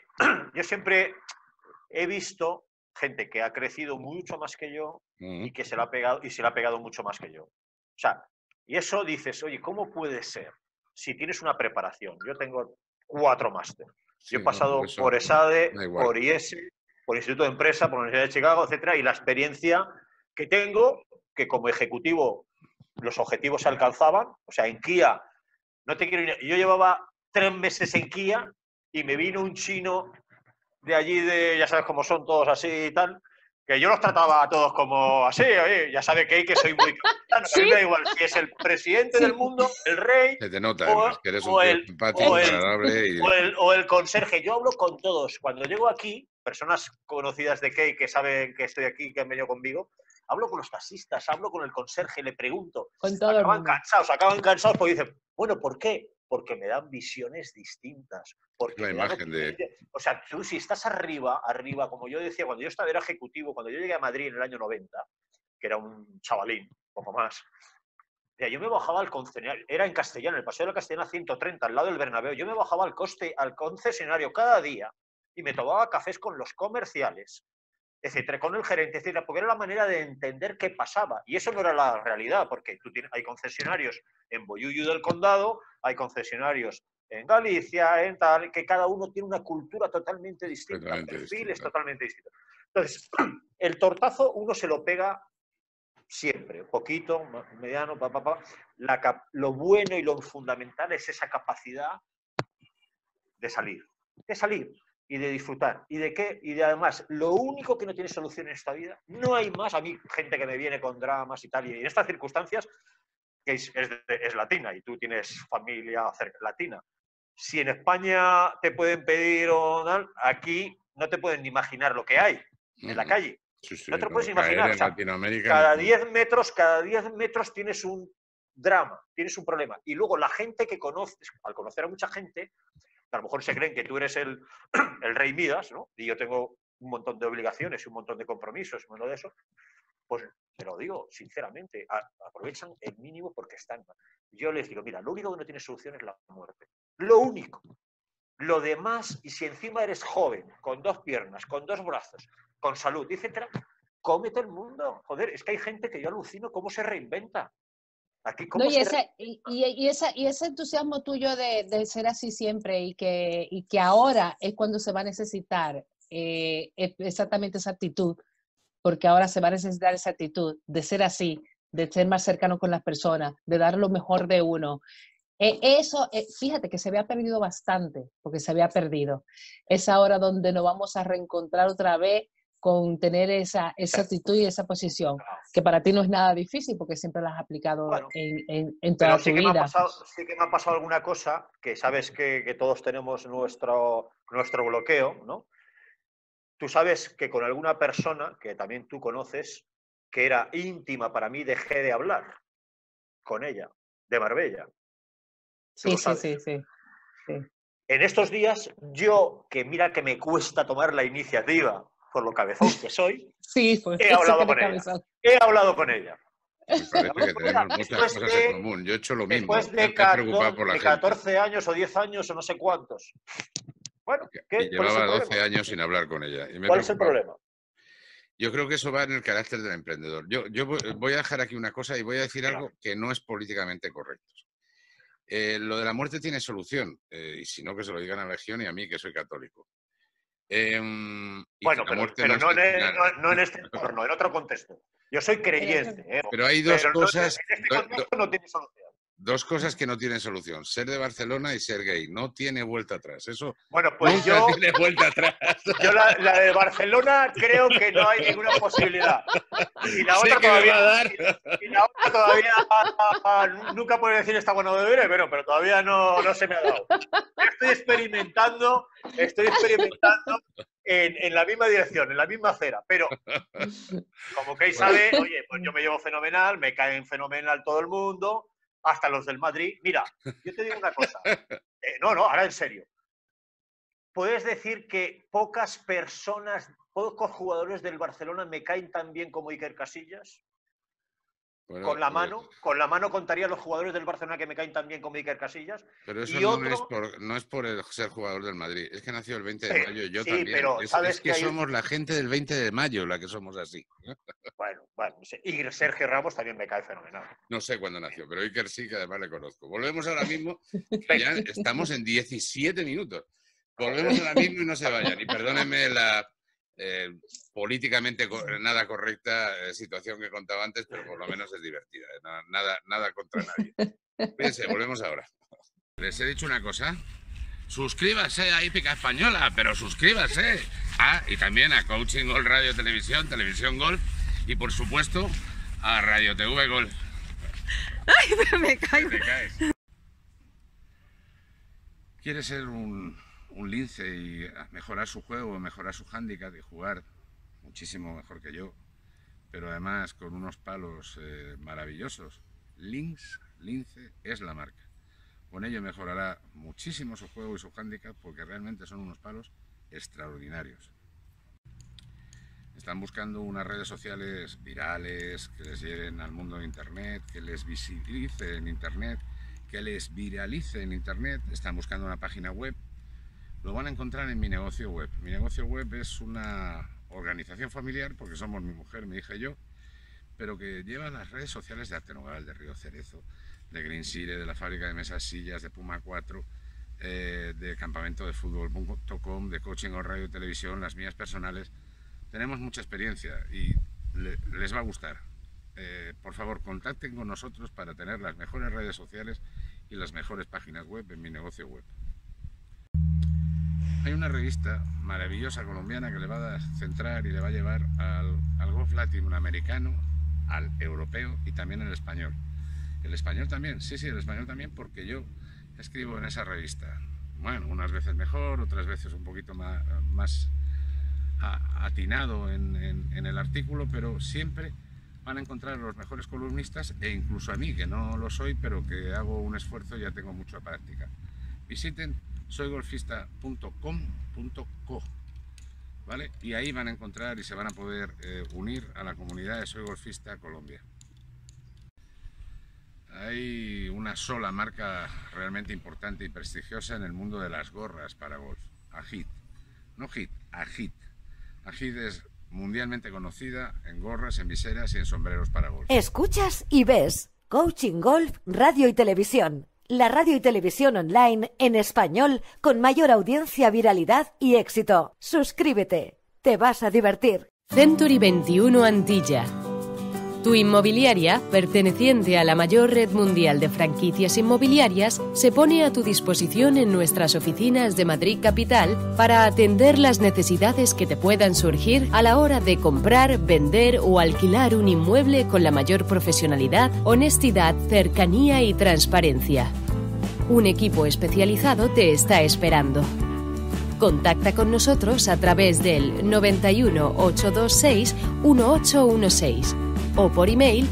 he visto gente que ha crecido mucho más que yo y que se la ha pegado mucho más que yo. O sea, y eso dices, oye, ¿cómo puede ser? Si tienes una preparación. Yo tengo 4 másteres. Yo he pasado por ESADE, por IES, por Instituto de Empresa, por la Universidad de Chicago, etcétera, y la experiencia que tengo, que como ejecutivo los objetivos se alcanzaban. O sea, en Kia, no te quiero ir. Yo llevaba 3 meses en Kia y me vino un chino de allí, ya sabes cómo son todos así y tal, que yo los trataba a todos como así, oye, ya sabe que soy muy cristiano, ¿Sí? a mí me da igual si es el presidente del mundo, el rey, se te nota, además, que eres un tío simpático, agradable o el conserje. Yo hablo con todos. Cuando llego aquí, personas conocidas de Key que saben que estoy aquí, que han venido conmigo, hablo con los taxistas, hablo con el conserje, le pregunto. Con todo acaban cansados porque dicen, bueno, ¿por qué? Porque me dan visiones distintas. Porque la imagen O sea, tú si estás arriba, como yo decía, cuando yo era ejecutivo, cuando yo llegué a Madrid en el año 90, que era un chavalín, poco más, yo me bajaba al concesionario, era en Castellana, el Paseo de la Castellana 130, al lado del Bernabéu, yo me bajaba al concesionario cada día y me tomaba cafés con los comerciales, etcétera, con el gerente, etcétera, porque era la manera de entender qué pasaba. Y eso no era la realidad, porque hay concesionarios en Bollullo del Condado, hay concesionarios en Galicia, en tal, que cada uno tiene una cultura totalmente distinta, perfiles totalmente distintos. Entonces, el tortazo uno se lo pega siempre, poquito, mediano, lo bueno y lo fundamental es esa capacidad de salir y de disfrutar. ¿Y de qué? Y de además, lo único que no tiene solución en esta vida, no hay más. A mí, gente que me viene con dramas y tal, y en estas circunstancias, que es latina y tú tienes familia latina. Si en España te pueden pedir o tal, aquí no te pueden ni imaginar lo que hay en la calle. No te lo puedes imaginar. O sea, cada 10 metros tienes un drama, tienes un problema. Y luego la gente que conoces, al conocer a mucha gente, a lo mejor se creen que tú eres el rey Midas, ¿no? Y yo tengo un montón de obligaciones y un montón de compromisos, uno de eso. Pues te lo digo sinceramente, aprovechan el mínimo porque están. Yo les digo, mira, lo único que no tiene solución es la muerte. Lo único. Lo demás, y si encima eres joven, con 2 piernas, con 2 brazos, con salud, etcétera, cómete el mundo. Joder, es que hay gente que yo alucino cómo se reinventa. Aquí, ¿cómo No, se y ese entusiasmo tuyo de ser así siempre y que ahora es cuando se va a necesitar exactamente esa actitud, porque ahora se va a necesitar esa actitud de ser así, de ser más cercano con las personas, de dar lo mejor de uno. Eso, fíjate que se había perdido bastante, porque se había perdido. Es ahora donde nos vamos a reencontrar otra vez con tener esa actitud y esa posición, que para ti no es nada difícil porque siempre la has aplicado Bueno, en toda tu vida. Sí que me ha pasado alguna cosa, que sabes que todos tenemos nuestro bloqueo, ¿no? Tú sabes que con alguna persona, que también tú conoces, que era íntima para mí, dejé de hablar con ella, de Marbella. Sí. En estos días, yo, que mira que me cuesta tomar la iniciativa, por lo cabezón que soy, sí, pues, he hablado con ella. He hablado con ella. Me parece que tenemos muchas cosas en común. Yo he hecho lo mismo. Después de 14 años o 10 años o no sé cuántos. Bueno, y llevaba 12 años sin hablar con ella. Y ¿Cuál es el problema? Yo creo que eso va en el carácter del emprendedor. Yo voy a dejar aquí una cosa y voy a decir algo que no es políticamente correcto. Lo de la muerte tiene solución, y si no, que se lo digan a la Legión y a mí, que soy católico. Bueno, pero no en este entorno, en otro contexto. Yo soy creyente. Pero hay dos cosas. En este contexto no tiene solución. Dos cosas que no tienen solución: ser de Barcelona y ser gay. No tiene vuelta atrás. Eso bueno, pues nunca tiene vuelta atrás. Yo la de Barcelona creo que no hay ninguna posibilidad. Y la otra todavía nunca puedo decir está bueno de beber, pero todavía no se me ha dado. Estoy experimentando en la misma dirección, en la misma acera, pero como Key sabe, oye, pues yo me llevo fenomenal, me caen fenomenal todo el mundo, hasta los del Madrid. Mira, yo te digo una cosa. Ahora en serio. ¿Puedes decir que pocos jugadores del Barcelona me caen tan bien como Iker Casillas? Bueno, con la mano contaría los jugadores del Barcelona que me caen tan bien como Iker Casillas. Pero eso no es por el ser jugador del Madrid. Es que nació el 20 de mayo y yo también. Pero es que somos la gente del 20 de mayo la que somos así. Bueno, y Sergio Ramos también me cae fenomenal. No sé cuándo nació, pero Iker sí, que además le conozco. Volvemos ahora mismo, que ya estamos en 17 minutos. Volvemos ahora mismo y no se vayan. Y perdónenme la políticamente nada correcta situación que contaba antes, pero por lo menos es divertida. Nada contra nadie. Fíjense, volvemos ahora. Les he dicho una cosa. Suscríbase a Hípica Española, pero suscríbase. Y también a Coaching Golf Radio Televisión, Televisión Golf y por supuesto a Radio TV Golf. Ay, pero me caigo. Te caes. ¿Quieres ser un lince y mejorar su juego, mejorar su hándicap y jugar muchísimo mejor que yo, pero además con unos palos maravillosos? Lince es la marca. Con ello mejorará muchísimo su juego y su hándicap porque realmente son unos palos extraordinarios. Están buscando unas redes sociales virales que les lleven al mundo de Internet, que les visibilice en Internet, que les viralice en Internet. Están buscando una página web. Lo van a encontrar en Mi Negocio Web. Mi Negocio Web es una organización familiar, porque somos mi mujer, mi hija y yo, pero que lleva las redes sociales de Arte Nogal, de Río Cerezo, de Green Sire, de la fábrica de mesas sillas, de Puma 4, de campamento de fútbol.com, de Coaching Golf Radio y Televisión, las mías personales. Tenemos mucha experiencia y les va a gustar. Por favor, contacten con nosotros para tener las mejores redes sociales y las mejores páginas web en Mi Negocio Web. Hay una revista maravillosa colombiana que le va a centrar y le va a llevar al golf latinoamericano, al europeo y también al español. El español también, sí, el español también, porque yo escribo en esa revista. Bueno, unas veces mejor, otras veces un poquito más atinado en el artículo, pero siempre van a encontrar los mejores columnistas e incluso a mí, que no lo soy, pero que hago un esfuerzo y ya tengo mucha práctica. Visiten soygolfista.com.co ¿vale? Y ahí van a encontrar y se van a poder unir a la comunidad de Soy Golfista Colombia. Hay una sola marca realmente importante y prestigiosa en el mundo de las gorras para golf, Agit. No Hit, Agit. Agit es mundialmente conocida en gorras, en viseras y en sombreros para golf. Escuchas y ves Coaching Golf, Radio y Televisión. La radio y televisión online en español con mayor audiencia, viralidad y éxito. Suscríbete. Te vas a divertir. Century 21 Antilla. Tu inmobiliaria, perteneciente a la mayor red mundial de franquicias inmobiliarias, se pone a tu disposición en nuestras oficinas de Madrid Capital para atender las necesidades que te puedan surgir a la hora de comprar, vender o alquilar un inmueble con la mayor profesionalidad, honestidad, cercanía y transparencia. Un equipo especializado te está esperando. Contacta con nosotros a través del 91 826 1816 o por email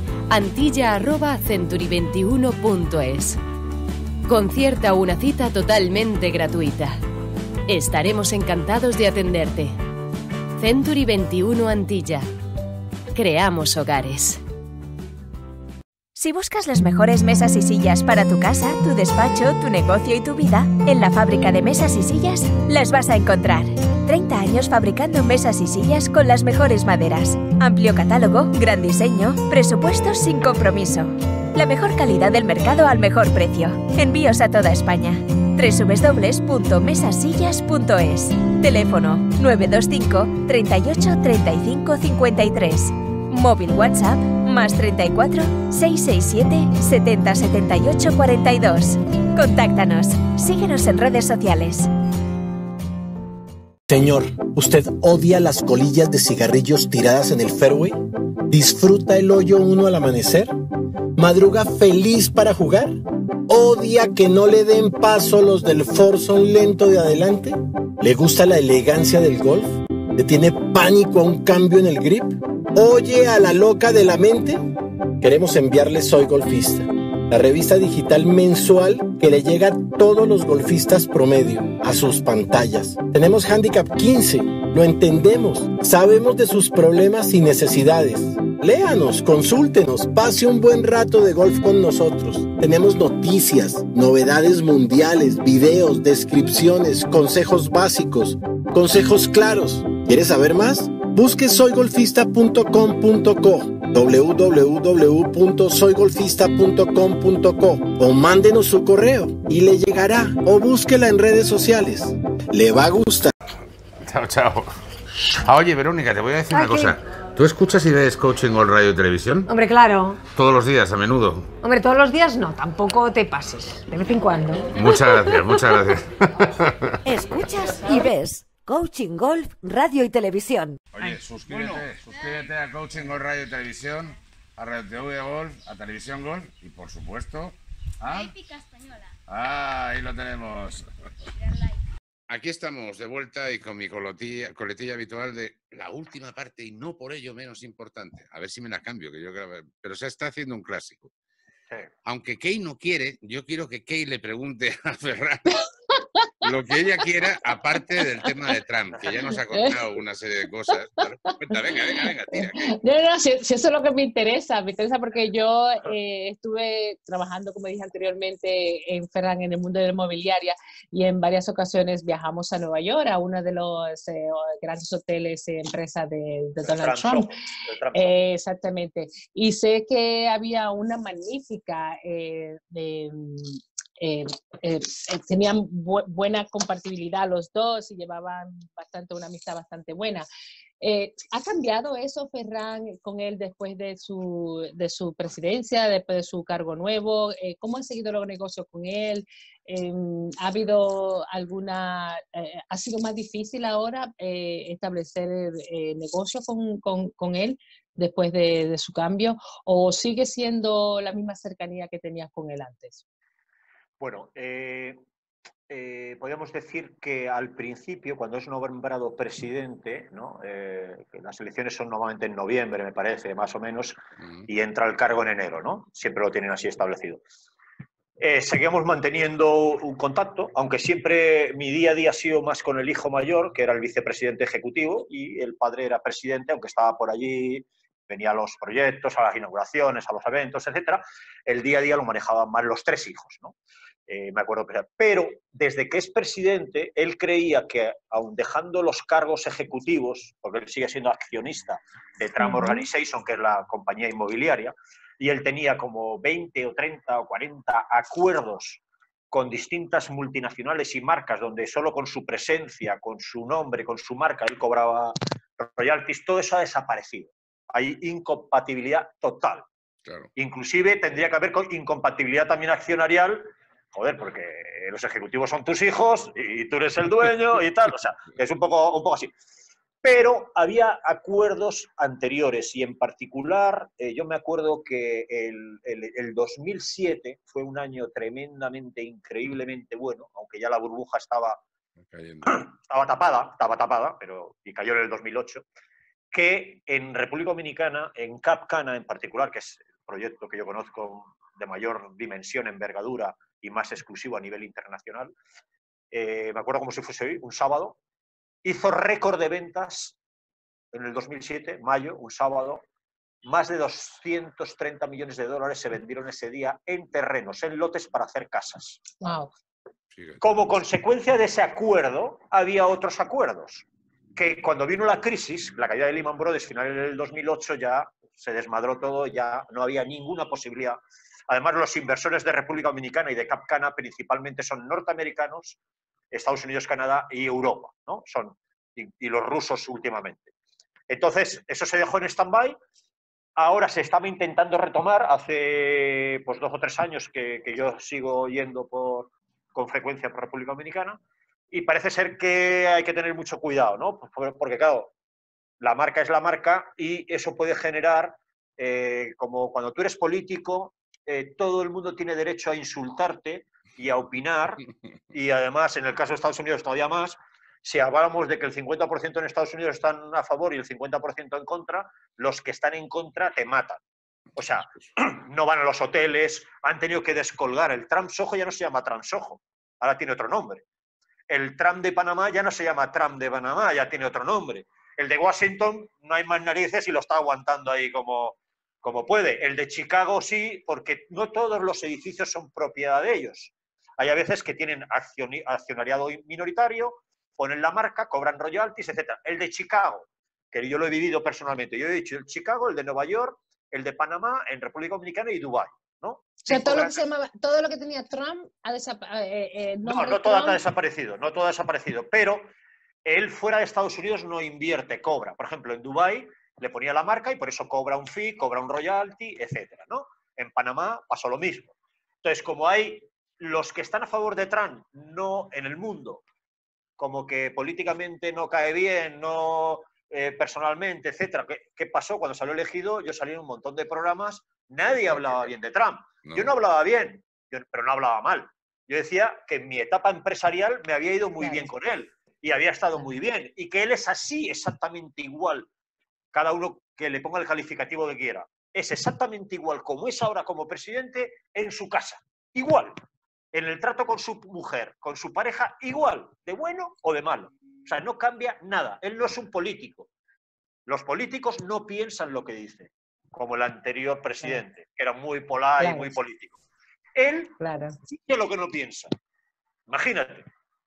antilla@century21.es. Concierta una cita totalmente gratuita. Estaremos encantados de atenderte. Century 21 Antilla. Creamos hogares. Si buscas las mejores mesas y sillas para tu casa, tu despacho, tu negocio y tu vida, en la Fábrica de Mesas y Sillas las vas a encontrar. 30 años fabricando mesas y sillas con las mejores maderas. Amplio catálogo, gran diseño, presupuestos sin compromiso. La mejor calidad del mercado al mejor precio. Envíos a toda España. www.mesasillas.es. Teléfono 925 38 35 53. Móvil WhatsApp más 34 667 70 78 42. Contáctanos. Síguenos en redes sociales. Señor, ¿usted odia las colillas de cigarrillos tiradas en el fairway? ¿Disfruta el hoyo 1 al amanecer? ¿Madruga feliz para jugar? ¿Odia que no le den paso los del foursome lento de adelante? ¿Le gusta la elegancia del golf? ¿Le tiene pánico a un cambio en el grip? ¿Oye a la loca de la mente? Queremos enviarle Soy Golfista, la revista digital mensual que le llega a todos los golfistas promedio, a sus pantallas. Tenemos Handicap 15, lo entendemos, sabemos de sus problemas y necesidades. Léanos, consúltenos, pase un buen rato de golf con nosotros. Tenemos noticias, novedades mundiales, videos, descripciones, consejos básicos, consejos claros. ¿Quieres saber más? Busque soygolfista.com.co, www.soygolfista.com.co o mándenos su correo y le llegará, o búsquela en redes sociales. Le va a gustar. Chao, chao. Oye, Verónica, te voy a decir una cosa. ¿Tú escuchas y ves Coaching Golf Radio y Televisión? Hombre, claro. Todos los días, a menudo. Hombre, todos los días no, tampoco te pases. De vez en cuando. Muchas gracias, muchas gracias. Escuchas y ves Coaching Golf, Radio y Televisión. Oye, suscríbete a Coaching Golf Radio y Televisión, a Radio TV Golf, a Televisión Golf y, por supuesto, a... Épica Española. Ahí lo tenemos. Aquí estamos de vuelta y con mi coletilla habitual de la última parte y no por ello menos importante. A ver si me la cambio, que yo creo, pero se está haciendo un clásico. Sí. Aunque Kay no quiere, yo quiero que Kay le pregunte a Ferran lo que ella quiera, aparte del tema de Trump, que ya nos ha contado una serie de cosas. Cuenta, venga, tira. No, si eso es lo que me interesa porque yo estuve trabajando, como dije anteriormente, en Ferran, en el mundo de la inmobiliaria, y en varias ocasiones viajamos a Nueva York, a uno de los grandes hoteles, empresa de Donald Trump. Exactamente. Y sé que había una magnífica... tenían buena compatibilidad los dos y llevaban una amistad bastante buena. ¿Ha cambiado eso, Ferran, con él después de su presidencia, después de su cargo nuevo? ¿Cómo han seguido los negocios con él? ¿Ha habido ha sido más difícil ahora establecer negocios con él después de su cambio, o sigue siendo la misma cercanía que tenías con él antes? Bueno, podríamos decir que al principio, cuando es nombrado presidente, ¿no? Que las elecciones son normalmente en noviembre, me parece, más o menos, y entra al cargo en enero, ¿no? Siempre lo tienen así establecido. Seguimos manteniendo un contacto, aunque siempre mi día a día ha sido más con el hijo mayor, que era el vicepresidente ejecutivo, y el padre era presidente, aunque estaba por allí, venía a los proyectos, a las inauguraciones, a los eventos, etcétera. El día a día lo manejaban más los tres hijos, ¿no? Me acuerdo. Pero desde que es presidente, él creía que, aun dejando los cargos ejecutivos, porque él sigue siendo accionista de Tram Organization, que es la compañía inmobiliaria, y él tenía como 20 o 30 o 40 acuerdos con distintas multinacionales y marcas, donde solo con su presencia, con su nombre, con su marca, él cobraba royalties. Todo eso ha desaparecido. Hay incompatibilidad total. Claro. Inclusive tendría que haber incompatibilidad también accionarial, joder, porque los ejecutivos son tus hijos y tú eres el dueño y tal, o sea, es un poco así. Pero había acuerdos anteriores y en particular yo me acuerdo que el 2007 fue un año tremendamente, increíblemente bueno, aunque ya la burbuja estaba tapada, pero y cayó en el 2008, que en República Dominicana, en Cap Cana en particular, que es el proyecto que yo conozco de mayor dimensión, envergadura y más exclusivo a nivel internacional, me acuerdo como si fuese hoy, un sábado, hizo récord de ventas en el 2007, mayo, un sábado. Más de 230 millones de dólares se vendieron ese día en terrenos, en lotes para hacer casas. Wow. Como consecuencia de ese acuerdo, había otros acuerdos. Que cuando vino la crisis, la caída de Lehman Brothers, final del 2008, ya se desmadró todo, ya no había ninguna posibilidad. Además, los inversores de República Dominicana y de Cap Cana principalmente son norteamericanos, Estados Unidos, Canadá y Europa, ¿no? Y los rusos últimamente. Entonces, eso se dejó en stand-by. Ahora se estaba intentando retomar. Hace pues 2 o 3 años que yo sigo yendo con frecuencia por República Dominicana y parece ser que hay que tener mucho cuidado, ¿no? Porque, claro, la marca es la marca y eso puede generar, como cuando tú eres político, todo el mundo tiene derecho a insultarte y a opinar, y además, en el caso de Estados Unidos todavía más, si hablamos de que el 50% en Estados Unidos están a favor y el 50% en contra, los que están en contra te matan. O sea, no van a los hoteles, han tenido que descolgar. El Trump Soho ya no se llama Trump Soho, ahora tiene otro nombre. El Trump de Panamá ya no se llama Trump de Panamá, ya tiene otro nombre. El de Washington no hay más narices y lo está aguantando ahí como puede. El de Chicago sí, porque no todos los edificios son propiedad de ellos. Hay a veces que tienen accionariado minoritario, ponen la marca, cobran royalties, etc. El de Chicago, que yo lo he vivido personalmente, yo he dicho el Chicago, el de Nueva York, el de Panamá, en República Dominicana y Dubái, ¿no? O sea, todo lo que tenía Trump ha desaparecido. No todo ha desaparecido, no todo ha desaparecido, pero él fuera de Estados Unidos no invierte, cobra. Por ejemplo, en Dubái le ponía la marca y por eso cobra un fee, cobra un royalty, etcétera, ¿no? En Panamá pasó lo mismo. Entonces, como hay los que están a favor de Trump, no en el mundo, como que políticamente no cae bien, no personalmente, etcétera. ¿Qué pasó? Cuando salió elegido, yo salí en un montón de programas, nadie hablaba bien de Trump. No. Yo no hablaba bien, pero no hablaba mal. Yo decía que en mi etapa empresarial me había ido muy bien con él y había estado muy bien y que él es así, exactamente igual. Cada uno que le ponga el calificativo que quiera. Es exactamente igual como es ahora como presidente en su casa. Igual. En el trato con su mujer, con su pareja, igual. De bueno o de malo. O sea, no cambia nada. Él no es un político. Los políticos no piensan lo que dice, como el anterior presidente, que era muy polar y muy político. Él dice lo que no piensa. Imagínate.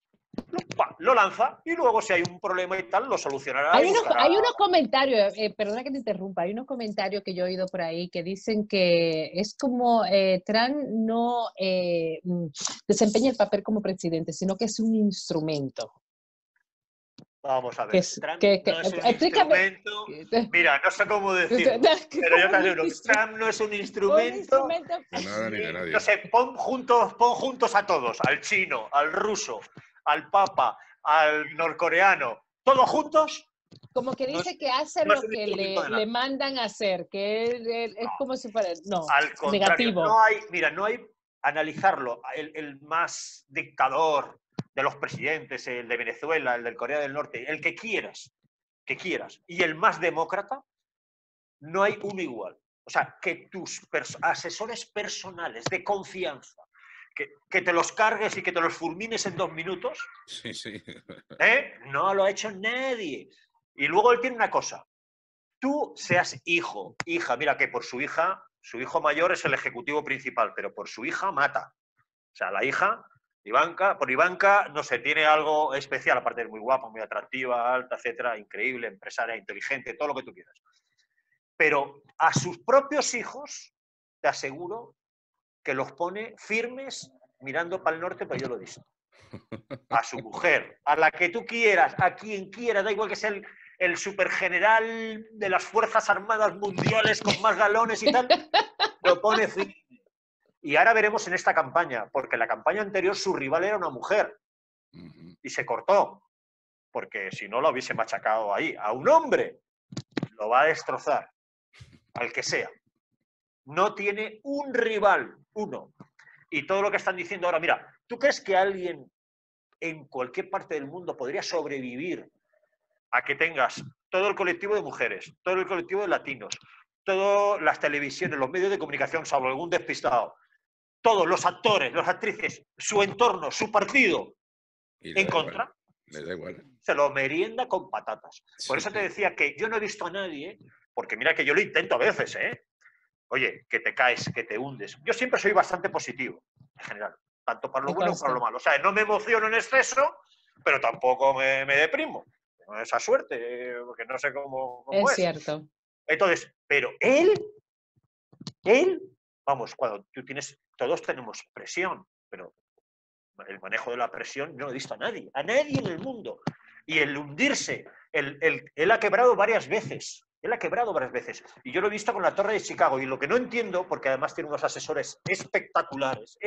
Lo lanza y luego si hay un problema y tal, lo solucionará. Hay unos comentarios, perdona que te interrumpa, hay unos comentarios que yo he oído por ahí que dicen que es como Trump no desempeña el papel como presidente, sino que es un instrumento. Vamos a ver, Trump no es un instrumento. Mira, no sé cómo decirlo, pero yo te aseguro, Trump no es un instrumento. No sé, pon juntos a todos, al chino, al ruso, al papa, al norcoreano, todos juntos. Como que dice que hace lo que le mandan a hacer, que es como si fuera, no, al contrario, negativo. No hay analizarlo, el más dictador de los presidentes, el de Venezuela, el del Corea del Norte, el que quieras, y el más demócrata, no hay uno igual. O sea, que tus asesores personales de confianza, que te los cargues y que te los fulmines en 2 minutos. Sí, sí. No lo ha hecho nadie. Y luego él tiene una cosa. Tú seas hijo, hija, mira que por su hijo mayor es el ejecutivo principal, pero por su hija mata. O sea, la hija, por Ivanka, no sé, tiene algo especial, aparte de muy guapa, muy atractiva, alta, etcétera, increíble, empresaria, inteligente, todo lo que tú quieras. Pero a sus propios hijos, te aseguro que los pone firmes mirando para el norte, pero yo lo he visto. A su mujer, a la que tú quieras, a quien quieras, da igual que sea el supergeneral de las Fuerzas Armadas Mundiales con más galones y tal, lo pone firme. Y ahora veremos en esta campaña, porque en la campaña anterior su rival era una mujer y se cortó, porque si no lo hubiese machacado ahí. A un hombre lo va a destrozar, al que sea. No tiene un rival, uno. Y todo lo que están diciendo ahora, mira, ¿tú crees que alguien en cualquier parte del mundo podría sobrevivir a que tengas todo el colectivo de mujeres, todo el colectivo de latinos, todas las televisiones, los medios de comunicación, salvo algún despistado, todos los actores, las actrices, su entorno, su partido, en contra? Le da igual. Se lo merienda con patatas. Por eso te decía que yo no he visto a nadie, porque mira que yo lo intento a veces, Oye, que te caes, que te hundes. Yo siempre soy bastante positivo, en general, tanto para lo bueno como para lo malo. O sea, no me emociono en exceso, pero tampoco me deprimo. Tengo esa suerte, porque no sé cómo es. Cierto. Entonces, pero él, vamos, cuando tú tienes, todos tenemos presión, pero el manejo de la presión no he visto a nadie en el mundo. Y el hundirse, él ha quebrado varias veces. Él ha quebrado varias veces. Y yo lo he visto con la Torre de Chicago. Y lo que no entiendo, porque además tiene unos asesores espectaculares,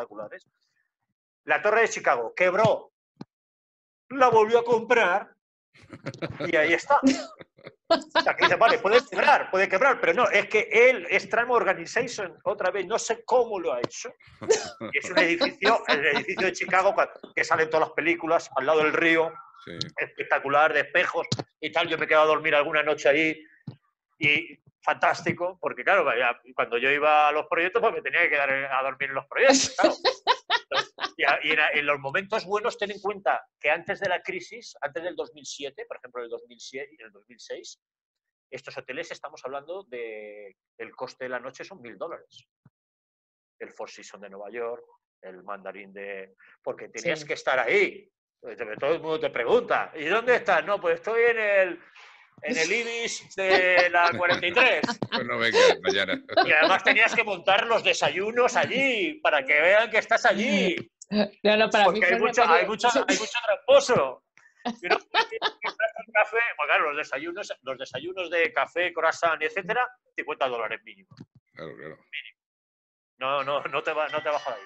la Torre de Chicago quebró, la volvió a comprar y ahí está. O sea, que dice, vale, puede quebrar, pero no, es que él es Trama Organization, otra vez, no sé cómo lo ha hecho. Y es un edificio, el edificio de Chicago, que sale en todas las películas, al lado del río, sí, espectacular, de espejos y tal. Yo me he quedado a dormir alguna noche ahí y fantástico, porque claro, cuando yo iba a los proyectos, pues me tenía que quedar a dormir en los proyectos, claro. Y en los momentos buenos, ten en cuenta que antes de la crisis, antes del 2007, por ejemplo, en el 2007 y en el 2006, estos hoteles estamos hablando de el coste de la noche son $1.000. El Four Seasons de Nueva York, el Mandarín de... Porque tenías que estar ahí. Todo el mundo te pregunta, ¿y dónde estás? No, pues estoy en el Ibis de la 43. Pues no venga, mañana. Y además tenías que montar los desayunos allí, para que vean que estás allí. No, para porque hay mucho tramposo. Y no, café, pues claro, los desayunos de café, croissant, etcétera, $50 mínimo. Claro. Mínimo. No te bajo de ahí.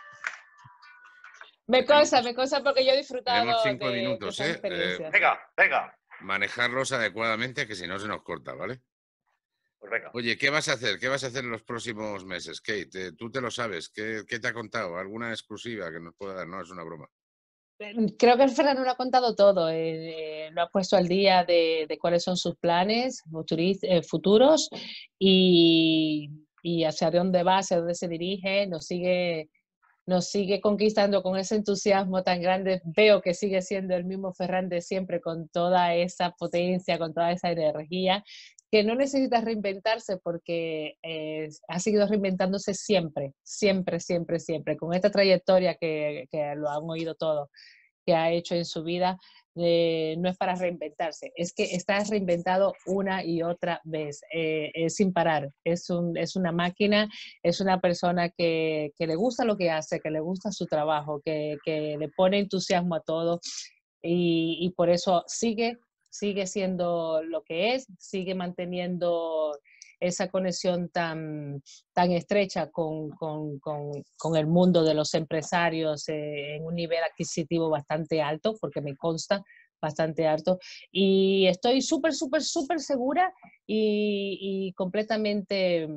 Me cosa porque yo he disfrutado. Tenemos 5 minutos, Venga. Manejarlos adecuadamente, que si no se nos corta, ¿vale? Pues venga. Oye, ¿qué vas a hacer? ¿Qué vas a hacer en los próximos meses, Kate? Tú te lo sabes. ¿Qué te ha contado? ¿Alguna exclusiva que nos pueda dar? No, es una broma. Creo que Fernando lo ha contado todo. Lo ha puesto al día de cuáles son sus planes futuros y hacia dónde va, hacia dónde se dirige. Nos sigue conquistando con ese entusiasmo tan grande. Veo que sigue siendo el mismo Ferran de siempre, con toda esa potencia, con toda esa energía, que no necesita reinventarse porque ha seguido reinventándose siempre, con esta trayectoria que lo han oído todo, que ha hecho en su vida. No es para reinventarse, es que está reinventado una y otra vez, sin parar. Es una máquina, es una persona que le gusta lo que hace, que le gusta su trabajo, que le pone entusiasmo a todo y por eso sigue siendo lo que es, sigue manteniendo esa conexión tan estrecha con el mundo de los empresarios en un nivel adquisitivo bastante alto, porque me consta bastante alto, y estoy súper segura y completamente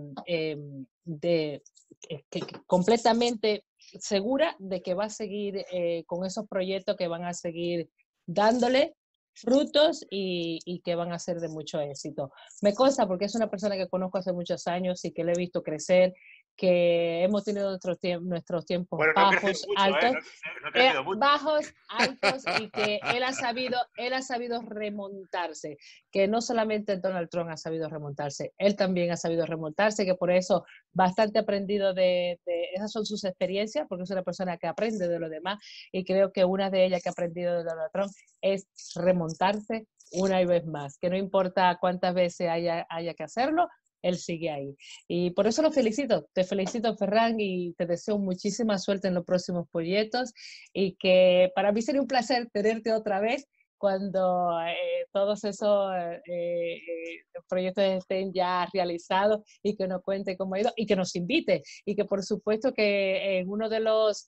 completamente segura de que va a seguir con esos proyectos que van a seguir dándole frutos y que van a ser de mucho éxito. Me consta porque es una persona que conozco hace muchos años y que le he visto crecer, que hemos tenido nuestros tiempos bueno, bajos, mucho, altos, mucho. bajos, altos, y que él ha sabido remontarse, que no solamente Donald Trump ha sabido remontarse, él también ha sabido remontarse, que por eso bastante aprendido esas son sus experiencias, porque es una persona que aprende de lo demás, y creo que una de ellas que ha aprendido de Donald Trump es remontarse una vez más, que no importa cuántas veces haya que hacerlo, él sigue ahí. Y por eso te felicito, Ferran, y te deseo muchísima suerte en los próximos proyectos, y que para mí sería un placer tenerte otra vez cuando todos esos proyectos estén ya realizados, y que nos cuente cómo ha ido, y que nos invite, y que por supuesto que en uno de los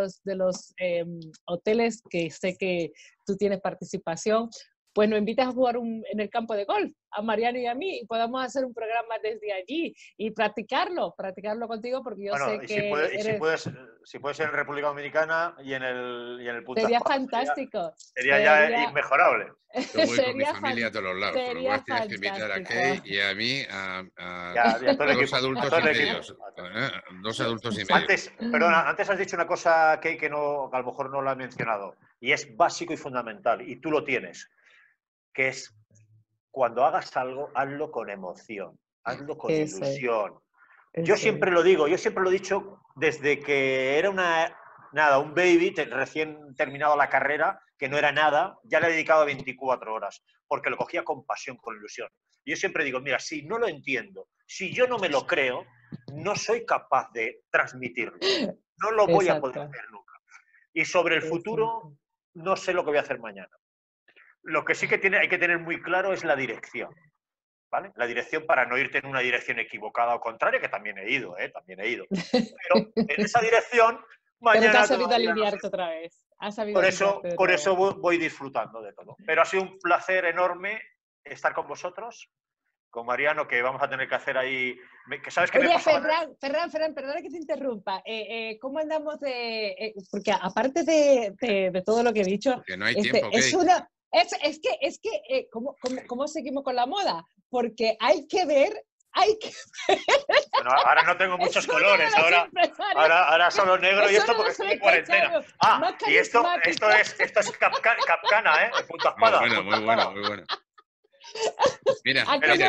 hoteles que sé que tú tienes participación, pues nos invitas a jugar en el campo de golf, a Mariano y a mí, y podamos hacer un programa desde allí y practicarlo contigo, porque yo sé que si puedes en República Dominicana y en el Punta sería Espada, fantástico. Sería ya inmejorable. Yo voy con mi familia a todos los lados, con lo cual tienes que invitar a Kay y a mí a dos adultos y medio. Dos adultos y medio. Antes has dicho una cosa, Kay, que a lo mejor no la he mencionado, y es básico y fundamental, y tú lo tienes, que es cuando hagas algo, hazlo con emoción, hazlo con ilusión. Yo siempre lo digo, yo siempre lo he dicho desde que era un baby, recién terminado la carrera, que no era nada, ya le he dedicado 24 horas, porque lo cogía con pasión, con ilusión. Y yo siempre digo, mira, si no lo entiendo, si yo no me lo creo, no soy capaz de transmitirlo. No lo voy a poder hacer nunca. Y sobre el futuro, no sé lo que voy a hacer mañana. Lo que sí que hay que tener muy claro es la dirección, ¿vale? La dirección para no irte en una dirección equivocada o contraria, que también he ido, Pero en esa dirección, mañana... Pero te has sabido alinearte otra vez. Por eso voy disfrutando de todo. Pero ha sido un placer enorme estar con vosotros, con Mariano, que vamos a tener que hacer ahí... ¿Sabes qué me pasa? Ferran, perdona que te interrumpa. ¿Cómo andamos porque aparte de todo lo que he dicho... Que no hay tiempo, es que ¿cómo seguimos con la moda? Porque hay que ver. Bueno, ahora no tengo muchos colores, ahora solo negro, y esto porque estoy en cuarentena. Y esto es Capcana, ¿eh? Punta Espada. Muy bueno. Mira.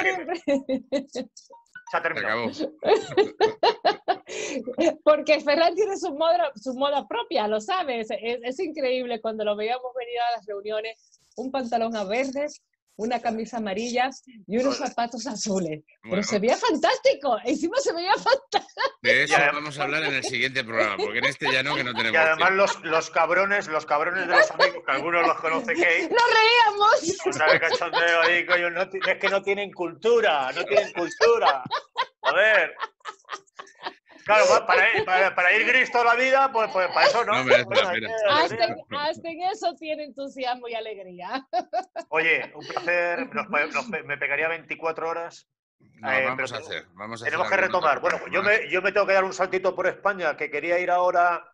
Se ha terminado. Se acabó. Porque Ferran tiene su moda propia, lo sabes. Es increíble cuando lo veíamos venir a las reuniones, un pantalón a verdes, una camisa amarilla y unos zapatos azules. Bueno. Pero se veía fantástico, encima se veía fantástico. De eso vamos a hablar en el siguiente programa, porque en este ya no, que no tenemos. Y además los cabrones de los amigos, que algunos los conoce, Kate. ¡Nos reíamos! Una vez cachondeo ahí, coño, es que no tienen cultura. A ver. Claro, para ir gris toda la vida, pues para eso no. Hasta en eso tiene entusiasmo y alegría. Oye, un placer. Me pegaría 24 horas. Vamos a hacer. Tenemos que retomar. Bueno, yo me tengo que dar un saltito por España, que quería ir ahora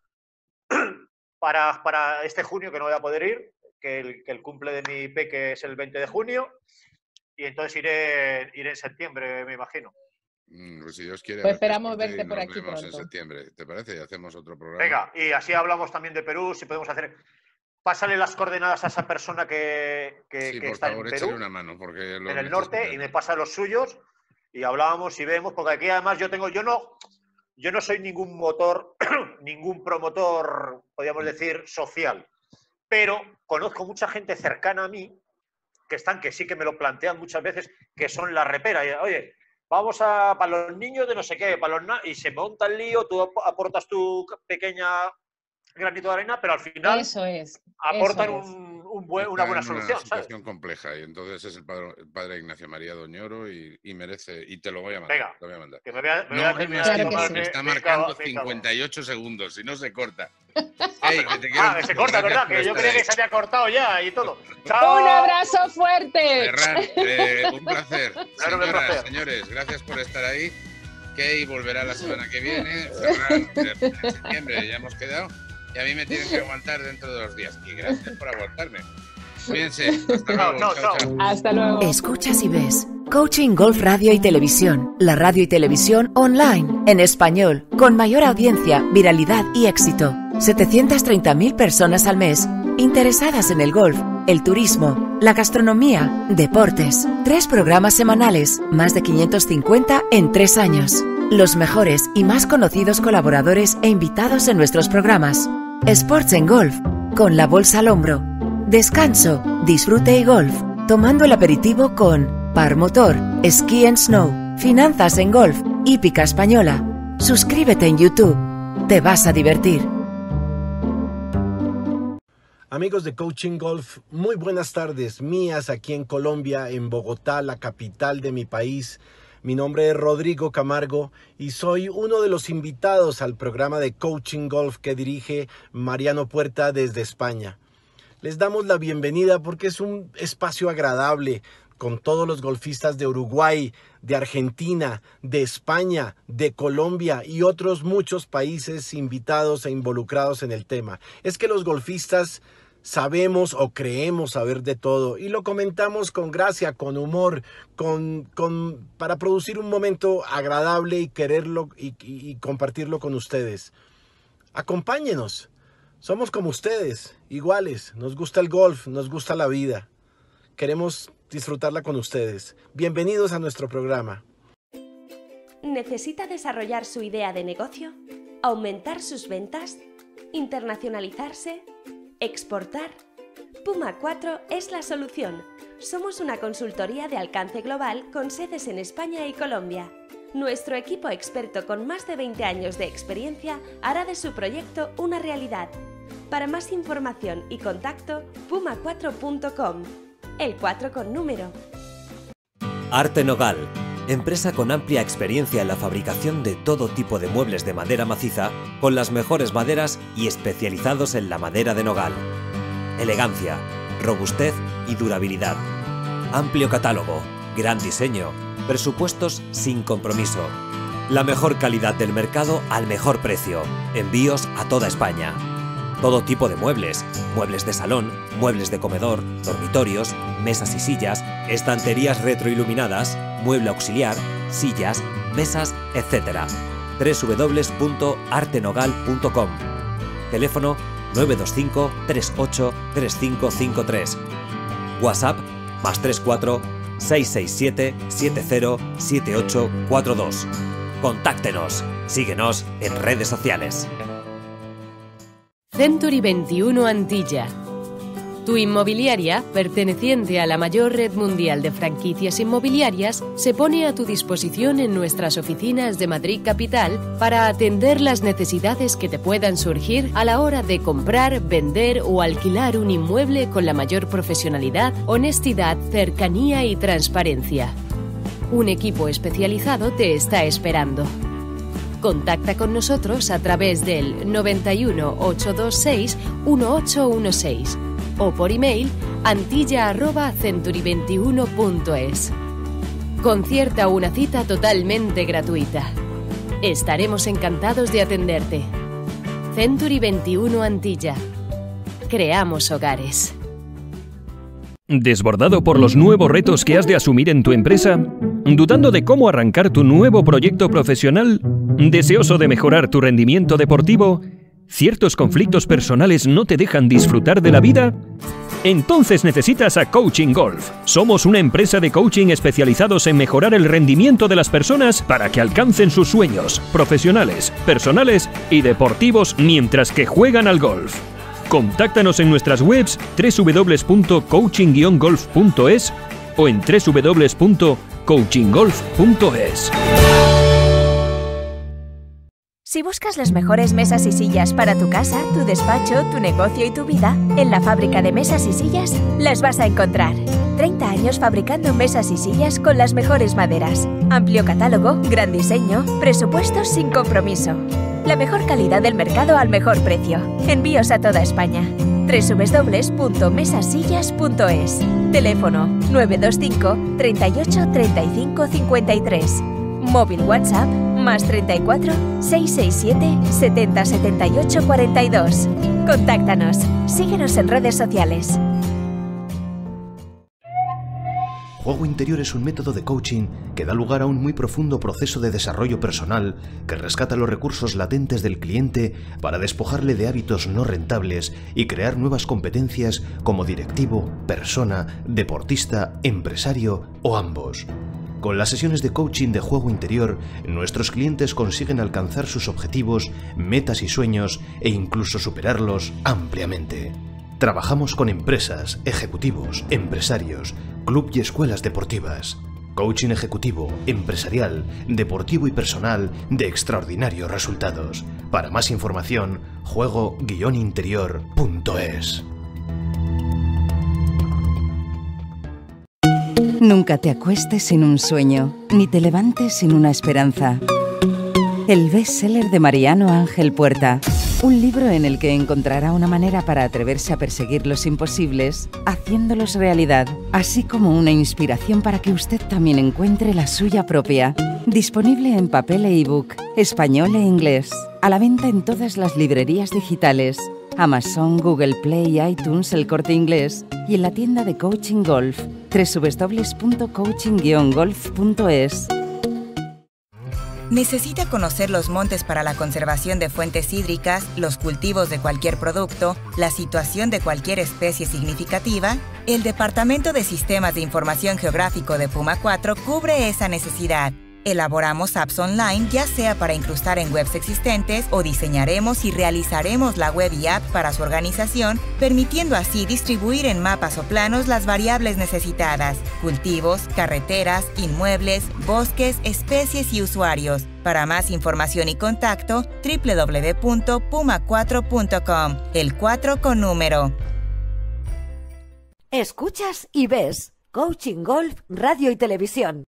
para este junio, que no voy a poder ir, que el cumple de mi peque es el 20 de junio, y entonces iré en septiembre, me imagino. Pues si Dios quiere. Pues esperamos verte por aquí pronto. En septiembre, ¿te parece? Y hacemos otro programa. Venga, y así hablamos también de Perú, si podemos hacer... Pásale las coordenadas a esa persona que está en Perú, échale una mano, porque en el norte, y me pasa los suyos, y hablábamos y vemos, porque aquí además yo no soy ningún promotor, podríamos decir, social, pero conozco mucha gente cercana a mí, que sí que me lo plantean muchas veces, que son la repera. Y, oye, vamos para los niños de no sé qué, y se monta el lío, tú aportas tu pequeña granito de arena, pero al final aportan una buena solución. Es una situación compleja, y entonces es el padre Ignacio María Doñoro, y merece, y te lo voy a mandar. Venga, te voy a mandar. Que me está marcando 58 segundos, si no se corta. Hey, que se corta, ¿verdad? Que yo creía que se había cortado ya y todo. ¡Chao! ¡Un abrazo fuerte! Ferran, un placer. Señoras, señores, gracias por estar ahí. Kay volverá la semana que viene. Ferran, en septiembre ya hemos quedado. Y a mí me tienen que aguantar dentro de 2 días. Y gracias por aguantarme. Cuídense. Hasta luego. Hasta luego. Escuchas y ves Coaching Golf Radio y Televisión, la radio y televisión online, en español, con mayor audiencia, viralidad y éxito. 730.000 personas al mes interesadas en el golf, el turismo, la gastronomía, deportes. 3 programas semanales, más de 550 en 3 años. Los mejores y más conocidos colaboradores e invitados en nuestros programas. Sports en Golf, con la bolsa al hombro. Descanso, disfrute y golf, tomando el aperitivo con Par Motor, Ski and Snow, Finanzas en Golf, Hípica Española. Suscríbete en YouTube. Te vas a divertir. Amigos de Coaching Golf, muy buenas tardes mías aquí en Colombia, en Bogotá, la capital de mi país. Mi nombre es Rodrigo Camargo y soy uno de los invitados al programa de Coaching Golf que dirige Mariano Puerta desde España. Les damos la bienvenida porque es un espacio agradable con todos los golfistas de Uruguay, de Argentina, de España, de Colombia y otros muchos países invitados e involucrados en el tema. Es que los golfistas sabemos o creemos saber de todo y lo comentamos con gracia, con humor, para producir un momento agradable y quererlo y compartirlo con ustedes. Acompáñenos, somos como ustedes, iguales, nos gusta el golf, nos gusta la vida, queremos disfrutarla con ustedes. Bienvenidos a nuestro programa. ¿Necesita desarrollar su idea de negocio? ¿Aumentar sus ventas? ¿Internacionalizarse? ¿Exportar? Puma 4 es la solución. Somos una consultoría de alcance global con sedes en España y Colombia. Nuestro equipo experto con más de 20 años de experiencia hará de su proyecto una realidad. Para más información y contacto, puma4.com. El 4 con número. Arte Nogal, empresa con amplia experiencia en la fabricación de todo tipo de muebles de madera maciza, con las mejores maderas y especializados en la madera de nogal. Elegancia, robustez y durabilidad. Amplio catálogo, gran diseño, presupuestos sin compromiso. La mejor calidad del mercado al mejor precio. Envíos a toda España. Todo tipo de muebles, muebles de salón, muebles de comedor, dormitorios, mesas y sillas, estanterías retroiluminadas, mueble auxiliar, sillas, mesas, etc. www.artenogal.com. Teléfono 925 38 3553. WhatsApp +34 667 70 7842. Contáctenos. Síguenos en redes sociales. Century 21 Antilla. Tu inmobiliaria, perteneciente a la mayor red mundial de franquicias inmobiliarias, se pone a tu disposición en nuestras oficinas de Madrid Capital para atender las necesidades que te puedan surgir a la hora de comprar, vender o alquilar un inmueble con la mayor profesionalidad, honestidad, cercanía y transparencia. Un equipo especializado te está esperando. Contacta con nosotros a través del 91 826 1816 o por email antilla@century21.es. Concierta una cita totalmente gratuita. Estaremos encantados de atenderte. Century 21 Antilla. Creamos hogares. ¿Desbordado por los nuevos retos que has de asumir en tu empresa? ¿Dudando de cómo arrancar tu nuevo proyecto profesional? ¿Deseoso de mejorar tu rendimiento deportivo? ¿Ciertos conflictos personales no te dejan disfrutar de la vida? Entonces necesitas a Coaching Golf. Somos una empresa de coaching especializados en mejorar el rendimiento de las personas para que alcancen sus sueños profesionales, personales y deportivos mientras que juegan al golf. Contáctanos en nuestras webs www.coaching-golf.es o en www.coachinggolf.es. Si buscas las mejores mesas y sillas para tu casa, tu despacho, tu negocio y tu vida, en la fábrica de mesas y sillas las vas a encontrar. 30 años fabricando mesas y sillas con las mejores maderas. Amplio catálogo, gran diseño, presupuestos sin compromiso. La mejor calidad del mercado al mejor precio. Envíos a toda España. www.mesasillas.es. Teléfono 925 38 35 53. Móvil WhatsApp +34 667 70 78 42. Contáctanos. Síguenos en redes sociales. Juego Interior es un método de coaching que da lugar a un muy profundo proceso de desarrollo personal que rescata los recursos latentes del cliente para despojarle de hábitos no rentables y crear nuevas competencias como directivo, persona, deportista, empresario o ambos. Con las sesiones de coaching de Juego Interior, nuestros clientes consiguen alcanzar sus objetivos, metas y sueños e incluso superarlos ampliamente. Trabajamos con empresas, ejecutivos, empresarios, club y escuelas deportivas. Coaching ejecutivo, empresarial, deportivo y personal de extraordinarios resultados. Para más información, juego-interior.es. Nunca te acuestes sin un sueño, ni te levantes sin una esperanza. El bestseller de Mariano Ángel Puerta. Un libro en el que encontrará una manera para atreverse a perseguir los imposibles, haciéndolos realidad, así como una inspiración para que usted también encuentre la suya propia. Disponible en papel e ebook, español e inglés. A la venta en todas las librerías digitales, Amazon, Google Play, iTunes, El Corte Inglés y en la tienda de Coaching Golf, www.coaching-golf.es. ¿Necesita conocer los montes para la conservación de fuentes hídricas, los cultivos de cualquier producto, la situación de cualquier especie significativa? El Departamento de Sistemas de Información Geográfico de Puma 4 cubre esa necesidad. Elaboramos apps online, ya sea para incrustar en webs existentes o diseñaremos y realizaremos la web y app para su organización, permitiendo así distribuir en mapas o planos las variables necesitadas: cultivos, carreteras, inmuebles, bosques, especies y usuarios. Para más información y contacto, www.puma4.com, el 4 con número. Escuchas y ves Coaching Golf Radio y Televisión.